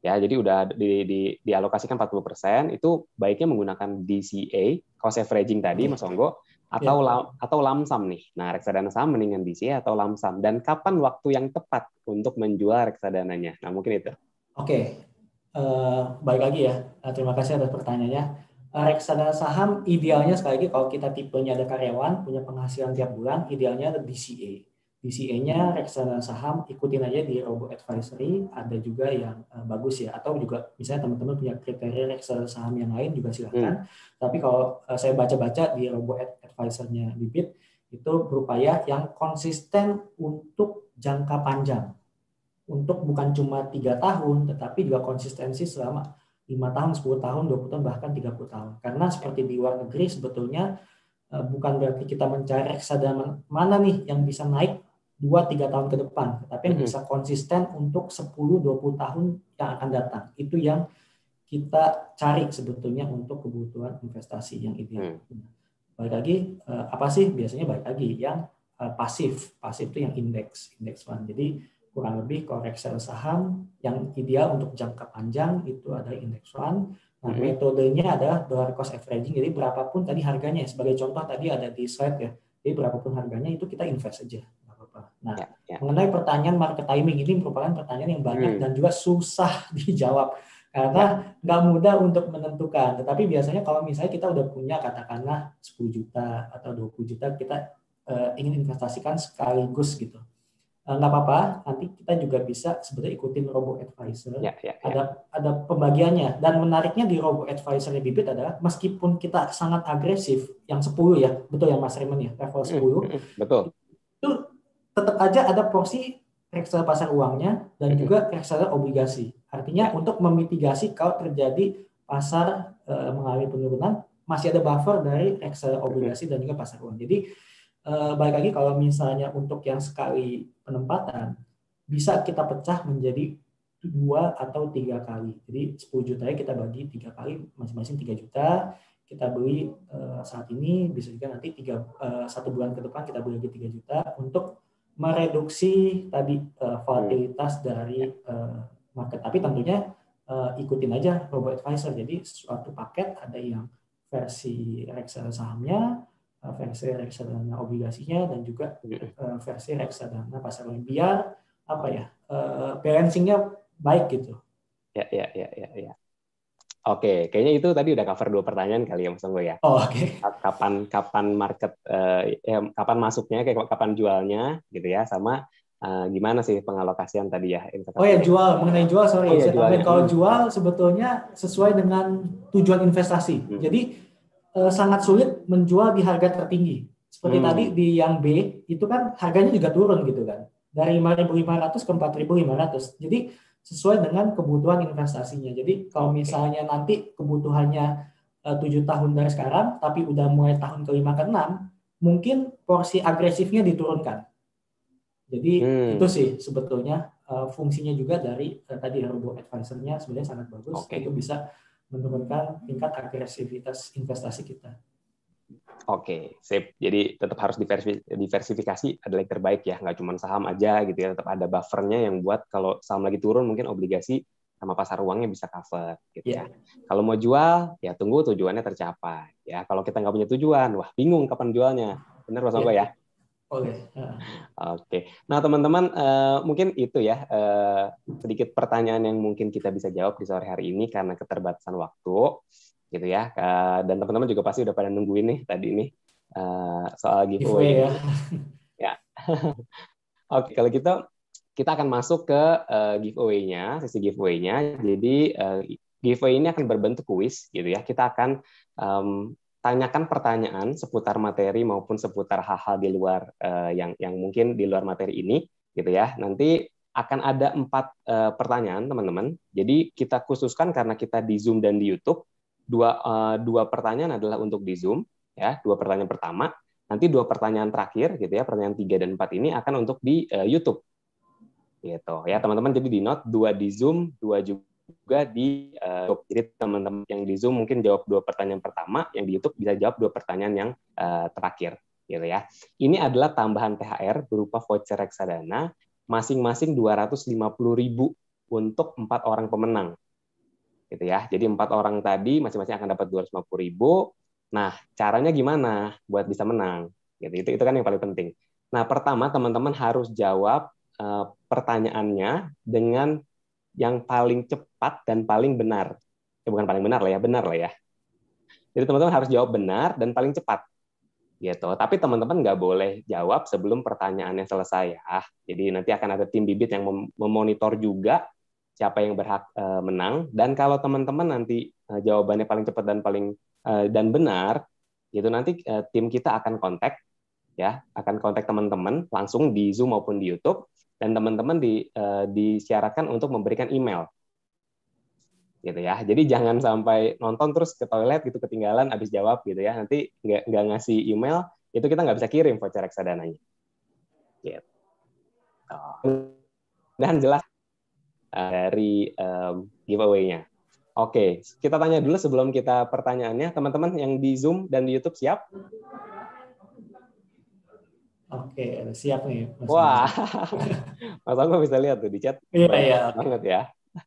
Ya, jadi udah dialokasikan 40%, itu baiknya menggunakan DCA, cost averaging tadi, Mas Onggo, Ya. atau lump sum nih. Nah, reksadana saham mendingan DCA atau lump sum, dan kapan waktu yang tepat untuk menjual reksadananya. Nah, mungkin itu. Oke, baik lagi ya. Terima kasih atas pertanyaannya. Reksadana saham idealnya sekali lagi kalau kita tipenya ada karyawan, punya penghasilan tiap bulan, idealnya ada DCA. DCA-nya reksadana saham ikutin aja di Robo Advisory, ada juga yang bagus ya, atau juga misalnya teman-teman punya kriteria reksadana saham yang lain juga silahkan. Tapi kalau saya baca-baca di Robo Advisor-nya Bibit, itu berupaya yang konsisten untuk jangka panjang, untuk bukan cuma 3 tahun, tetapi juga konsistensi selama 5 tahun, 10 tahun, 20 tahun, bahkan 30 tahun. Karena seperti di luar negeri sebetulnya bukan berarti kita mencari reksadana mana nih yang bisa naik 2-3 tahun ke depan, tetapi yang bisa konsisten untuk 10-20 tahun yang akan datang. Itu yang kita cari sebetulnya untuk kebutuhan investasi yang ideal. Balik lagi, apa sih biasanya balik lagi yang pasif itu yang indeks fund. Jadi kurang lebih kalau reksadana saham yang ideal untuk jangka panjang itu ada indeks fund. Nah, metodenya adalah dollar cost averaging. Jadi berapapun tadi harganya, sebagai contoh tadi ada di slide ya. Jadi berapapun harganya itu kita invest aja. Nah, mengenai pertanyaan market timing ini merupakan pertanyaan yang banyak dan juga susah dijawab. Karena nggak mudah untuk menentukan. Tetapi biasanya kalau misalnya kita udah punya katakanlah 10 juta atau 20 juta, kita ingin investasikan sekaligus gitu. Nggak apa-apa, nanti kita juga bisa sebetulnya ikutin Robo Advisor. Ada pembagiannya. Dan menariknya di Robo Advisor Bibit adalah meskipun kita sangat agresif, yang 10 ya, betul ya Mas Raymond ya, level 10. Betul. Itu tetap aja ada porsi reksadana pasar uangnya dan juga reksadana obligasi. Artinya untuk memitigasi kalau terjadi pasar mengalami penurunan, masih ada buffer dari reksadana obligasi dan juga pasar uang. Jadi balik lagi kalau misalnya untuk yang sekali penempatan, bisa kita pecah menjadi 2 atau 3 kali. Jadi 10 jutanya kita bagi 3 kali, masing-masing 3 juta. Kita beli saat ini, bisa juga nanti 1 bulan ke depan kita beli lagi 3 juta untuk mereduksi tadi volatilitas dari market. Tapi tentunya ikutin aja Robo Advisor. Jadi suatu paket ada yang versi reksadana sahamnya, versi reksadana obligasinya, dan juga versi reksadana pasar uang, biar apa ya, balancingnya baik gitu. Ya. Oke, kayaknya itu tadi udah cover 2 pertanyaan kali ya Mas Onggo ya. Oke. Kapan market, kapan masuknya, kapan jualnya gitu ya, sama gimana sih pengalokasian tadi ya. Oh ya, mengenai jual, sorry, saya tambahin kalau jual sebetulnya sesuai dengan tujuan investasi. Jadi sangat sulit menjual di harga tertinggi. Seperti tadi di yang B, itu kan harganya juga turun gitu kan. Dari 5.500 ke 4.500. Jadi sesuai dengan kebutuhan investasinya. Jadi kalau misalnya nanti kebutuhannya 7 tahun dari sekarang, tapi udah mulai tahun ke-5 ke-6, mungkin porsi agresifnya diturunkan. Jadi itu sih sebetulnya fungsinya juga dari tadi Robo Advisor-nya sebenarnya sangat bagus. Itu bisa menurunkan tingkat agresivitas investasi kita. Oke, sip. Jadi tetap harus diversifikasi adalah yang terbaik ya, nggak cuma saham aja gitu ya, tetap ada buffernya yang buat kalau saham lagi turun mungkin obligasi sama pasar uangnya bisa cover gitu ya. Kalau mau jual ya tunggu tujuannya tercapai ya. Kalau kita nggak punya tujuan, wah bingung kapan jualnya. Benar Mas Onggo ya? Oke. Nah teman-teman mungkin itu ya sedikit pertanyaan yang mungkin kita bisa jawab di sore hari ini karena keterbatasan waktu gitu ya. Dan teman-teman juga pasti udah pada nungguin nih tadi nih soal giveaway ya. Oke, kalau kita akan masuk ke giveaway-nya, sesi giveaway-nya. Jadi giveaway ini akan berbentuk kuis gitu ya. Kita akan tanyakan pertanyaan seputar materi maupun seputar hal-hal di luar yang mungkin di luar materi ini gitu ya. Nanti akan ada 4 pertanyaan teman-teman. Jadi kita khususkan karena kita di Zoom dan di YouTube, dua pertanyaan adalah untuk di Zoom ya, 2 pertanyaan pertama. Nanti 2 pertanyaan terakhir gitu ya, pertanyaan 3 dan 4 ini akan untuk di YouTube gitu ya teman-teman. Jadi di note 2 di Zoom, 2 juga di YouTube. Jadi teman-teman yang di Zoom mungkin jawab 2 pertanyaan pertama, yang di YouTube bisa jawab 2 pertanyaan yang terakhir gitu ya. Ini adalah tambahan THR berupa voucher reksadana masing-masing 250.000 untuk 4 orang pemenang. Gitu ya. Jadi 4 orang tadi masing-masing akan dapat 250.000. Nah, caranya gimana buat bisa menang? Gitu. Itu kan yang paling penting. Nah, pertama teman-teman harus jawab pertanyaannya dengan yang paling cepat dan paling benar. Bukan paling benar lah ya, benar lah ya. Jadi teman-teman harus jawab benar dan paling cepat. Gitu. Tapi teman-teman nggak boleh jawab sebelum pertanyaannya selesai ya. Jadi nanti akan ada tim bibit yang memonitor juga siapa yang berhak menang. Dan kalau teman-teman nanti jawabannya paling cepat dan paling dan benar, gitu nanti tim kita akan kontak ya, akan kontak teman-teman langsung di Zoom maupun di YouTube, dan teman-teman disyaratkan untuk memberikan email. Gitu ya. Jadi jangan sampai nonton terus ke toilet gitu ketinggalan habis jawab gitu ya. Nanti nggak ngasih email, itu kita nggak bisa kirim voucher reksadananya. Gitu. Dan jelas dari giveaway-nya. Oke, kita tanya dulu sebelum kita pertanyaannya. Teman-teman yang di Zoom dan di YouTube siap? Oke, siap nih. Wah, Mas Anggo bisa lihat tuh di chat. Iya, iya. Banget ya.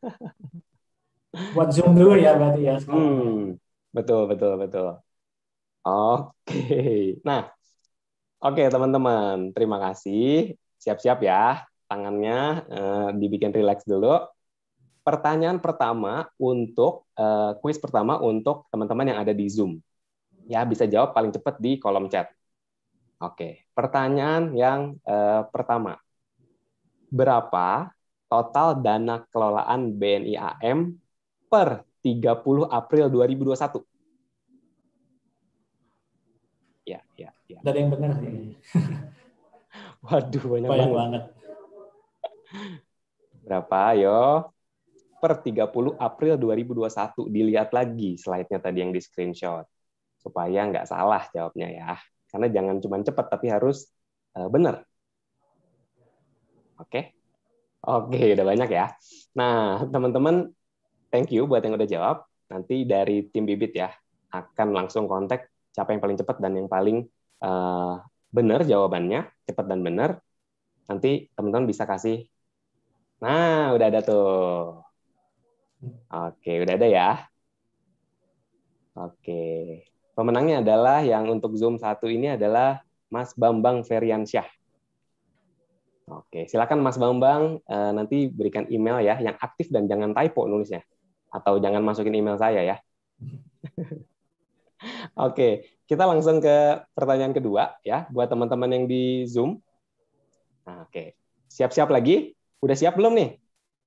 Buat Zoom dulu ya berarti ya sekarang. Betul. Oke. Nah, oke teman-teman, terima kasih. Siap-siap ya, tangannya dibikin rileks dulu. Pertanyaan pertama untuk kuis pertama untuk teman-teman yang ada di Zoom. Ya, bisa jawab paling cepat di kolom chat. Oke, pertanyaan yang pertama. Berapa total dana kelolaan BNI AM per 30 April 2021? Ya. Ada yang benar sih. Waduh, banyak banget. Berapa? Ayo. Per 30 April 2021. Dilihat lagi slide-nya tadi yang di screenshot. Supaya nggak salah jawabnya ya. Karena jangan cuma cepat, tapi harus benar. Oke? Oke, udah banyak ya. Nah, teman-teman, thank you buat yang udah jawab. Nanti dari tim Bibit ya, akan langsung kontak siapa yang paling cepat dan yang paling benar jawabannya, cepat dan benar. Nanti teman-teman bisa kasih. Nah, udah ada tuh. Oke, udah ada ya. Oke. Pemenangnya adalah yang untuk Zoom 1 ini adalah Mas Bambang Feriansyah. Oke, silakan Mas Bambang nanti berikan email ya yang aktif dan jangan typo nulisnya. Atau jangan masukin email saya ya. Oke, kita langsung ke pertanyaan kedua ya buat teman-teman yang di Zoom. Nah, oke. Siap-siap lagi? Udah siap belum nih?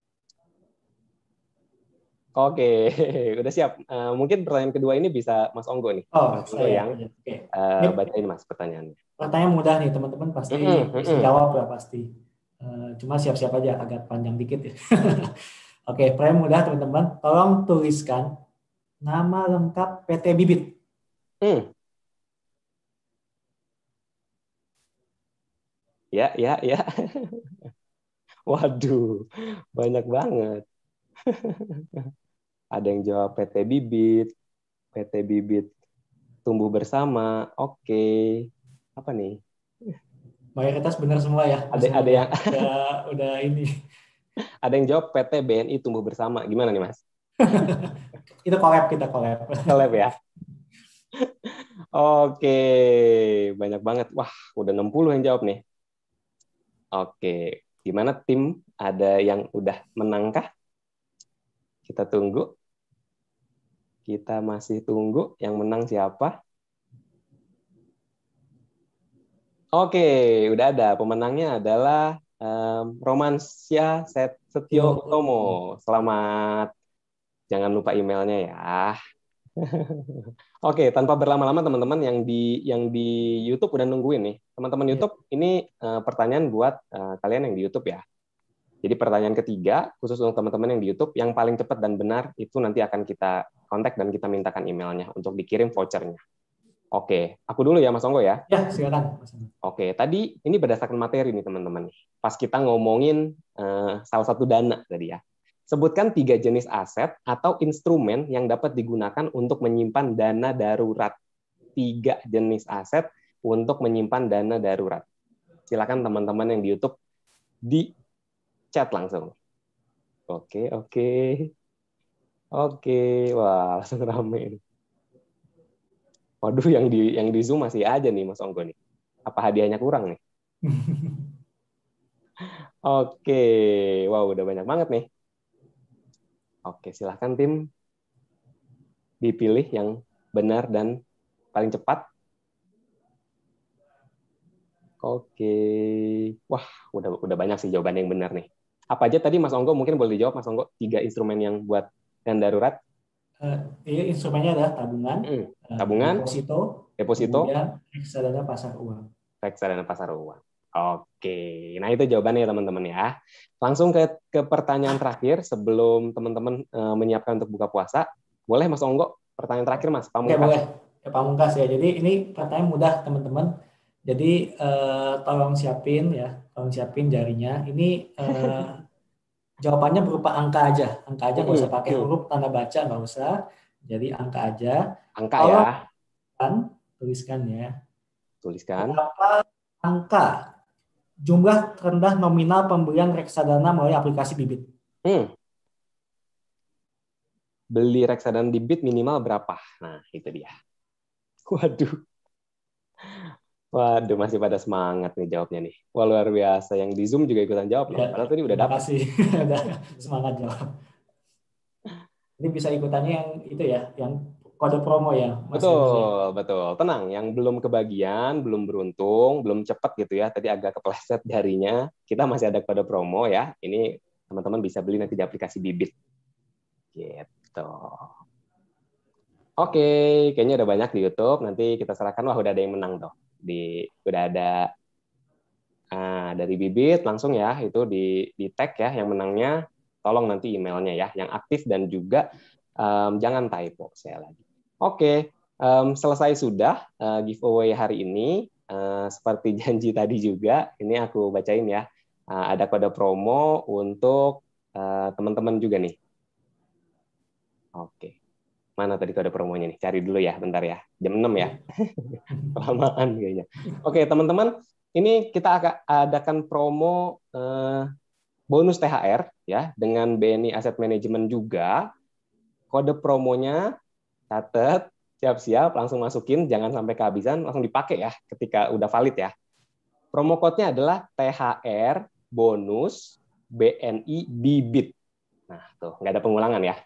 Oke, udah siap. Mungkin pertanyaan kedua ini bisa Mas Onggo nih. Oh, Mas Onggo saya. yang Oke. bacain Mas pertanyaannya. Pertanyaan mudah nih teman-teman pasti bisa jawab ya pasti. Cuma siap-siap aja agak panjang dikit ya. Oke, pertanyaan mudah teman-teman. Tolong tuliskan nama lengkap PT Bibit. Ya. Waduh, banyak banget. Ada yang jawab PT Bibit tumbuh bersama. Oke. Apa nih? Mayoritas benar semua ya. Ada yang udah ini. Ada yang jawab PT BNI tumbuh bersama. Gimana nih, Mas? Kita collab. Collab ya. Oke, banyak banget. Wah, udah 60 yang jawab nih. Oke, gimana tim? Ada yang udah menangkah? Kita tunggu. Kita masih tunggu yang menang siapa? Oke, udah ada. Pemenangnya adalah Romansia Setio Utomo. Selamat. Jangan lupa emailnya ya. Oke, tanpa berlama-lama teman-teman yang di YouTube udah nungguin nih. Teman-teman YouTube, ini pertanyaan buat kalian yang di YouTube ya. Jadi pertanyaan ketiga, khusus untuk teman-teman yang di YouTube, yang paling cepat dan benar itu nanti akan kita kontak dan kita mintakan emailnya untuk dikirim vouchernya. Oke, aku dulu ya Mas Onggo ya. Ya, silakan. Oke, tadi ini berdasarkan materi nih teman-teman. Pas kita ngomongin salah satu dana tadi ya. Sebutkan 3 jenis aset atau instrumen yang dapat digunakan untuk menyimpan dana darurat. 3 jenis aset untuk menyimpan dana darurat. Silakan teman-teman yang di YouTube di chat langsung. Oke, oke. Oke, wah langsung rame ini. Waduh, yang di Zoom masih aja nih Mas Onggo nih. Apa hadiahnya kurang nih? Oke, wow udah banyak banget nih. Oke, silahkan tim dipilih yang benar dan paling cepat. Oke, wah udah banyak sih jawaban yang benar nih. Apa aja tadi Mas Onggo mungkin boleh dijawab Mas Onggo 3 instrumen yang buat dan darurat. Ini instrumennya adalah tabungan, Tabungan, deposito, deposito, kemudian reksadana pasar uang. reksadana pasar uang. Oke, nah itu jawabannya ya teman-teman ya. Langsung ke pertanyaan terakhir sebelum teman-teman menyiapkan untuk buka puasa. Boleh Mas Onggo, pertanyaan terakhir Mas, Oke, pamungkas. boleh. Ya, pamungkas ya. Jadi ini pertanyaan mudah teman-teman. Jadi tolong siapin jarinya. Ini jawabannya berupa angka aja. Angka aja, nggak usah pakai huruf tanda baca, nggak usah. Jadi angka aja. Angka ya. Tolong tuliskan ya. Tuliskan. Berapa angka jumlah terendah nominal pembelian reksadana melalui aplikasi Bibit? Beli reksadana di Bit minimal berapa? Nah, itu dia. Waduh, masih pada semangat nih jawabnya nih. Wah, luar biasa. Yang di Zoom juga ikutan jawab loh. Ya, Padahal tadi udah terima dapat. kasih. Udah semangat jawab. Ini bisa ikutannya yang itu ya, yang kode promo ya, Mas Eman ya. Betul. Tenang, yang belum kebagian, belum beruntung, belum cepat gitu ya. Tadi agak kepleset jarinya. Kita masih ada kode promo ya. Ini teman-teman bisa beli nanti di aplikasi Bibit. Gitu. Oke, kayaknya udah banyak di YouTube. Nanti kita serahkan. Wah, udah ada yang menang tuh. Udah ada dari Bibit langsung ya. Itu di tag ya yang menangnya. Tolong nanti emailnya ya, yang aktif dan juga jangan typo saya lagi. Oke, selesai sudah giveaway hari ini. Seperti janji tadi juga, ini aku bacain ya. Ada kode promo untuk teman-teman juga nih. Oke. Mana tadi kode promonya nih? Cari dulu ya, bentar ya. Jam 6 ya. Kelamaan kayaknya. Oke, teman-teman, ini kita akan adakan promo bonus THR ya dengan BNI Asset Management juga. Kode promonya catat, siap-siap, langsung masukin, jangan sampai kehabisan, langsung dipakai ya ketika udah valid ya. Promo code-nya adalah THR bonus BNI Bibit. Nah, tuh, nggak ada pengulangan ya.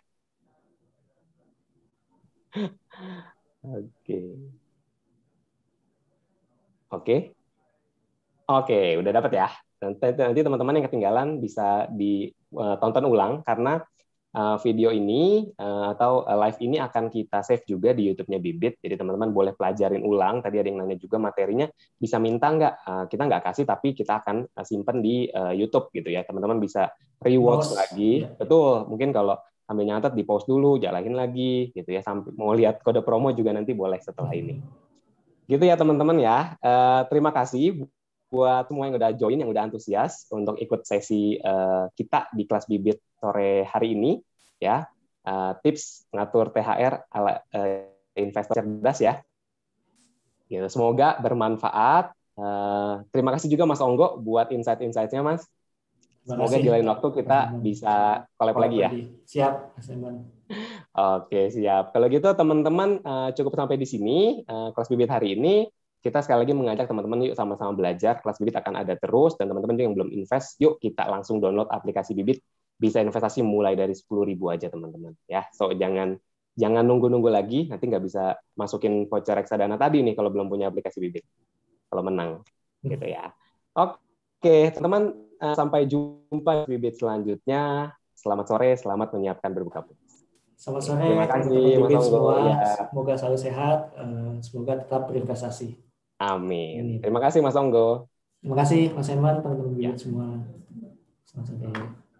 Oke, udah dapat ya. Nanti teman-teman yang ketinggalan bisa ditonton ulang karena video ini atau live ini akan kita save juga di YouTube-nya Bibit. Jadi teman-teman boleh pelajarin ulang. Tadi ada yang nanya juga materinya bisa minta nggak? Kita nggak kasih, tapi kita akan simpen di YouTube gitu ya. Teman-teman bisa rewatch lagi. Ya. Betul. Mungkin kalau sambil nyatet di pause dulu, jalanin lagi gitu ya. Sampai mau lihat kode promo juga nanti boleh setelah ini. Gitu ya teman-teman ya. Terima kasih buat semua yang udah join, yang udah antusias untuk ikut sesi kita di kelas Bibit sore hari ini ya. Tips ngatur THR ala investor cerdas ya. Gitu. Semoga bermanfaat. Terima kasih juga Mas Onggo buat insight-insightnya Mas. Semoga di lain waktu kita bisa collab lagi ya. Siap, Mas Eman. Oke, siap. Kalau gitu teman-teman cukup sampai di sini kelas Bibit hari ini. Kita sekali lagi mengajak teman-teman yuk sama-sama belajar. Kelas Bibit akan ada terus dan teman-teman juga yang belum invest, yuk kita langsung download aplikasi Bibit. Bisa investasi mulai dari 10.000 aja teman-teman. Ya, so jangan nunggu-nunggu lagi. Nanti nggak bisa masukin voucher reksadana tadi nih kalau belum punya aplikasi Bibit. Kalau menang, gitu ya. Oke, teman-teman sampai jumpa di Bibit selanjutnya. Selamat sore, selamat menyiapkan berbuka puasa. Selamat sore, terima kasih teman-teman Mas semua. Ya. Semoga selalu sehat, semoga tetap berinvestasi. Amin. Terima kasih Mas Onggo. Terima kasih Mas Eman, teman-teman Bibit semua. Selamat sore.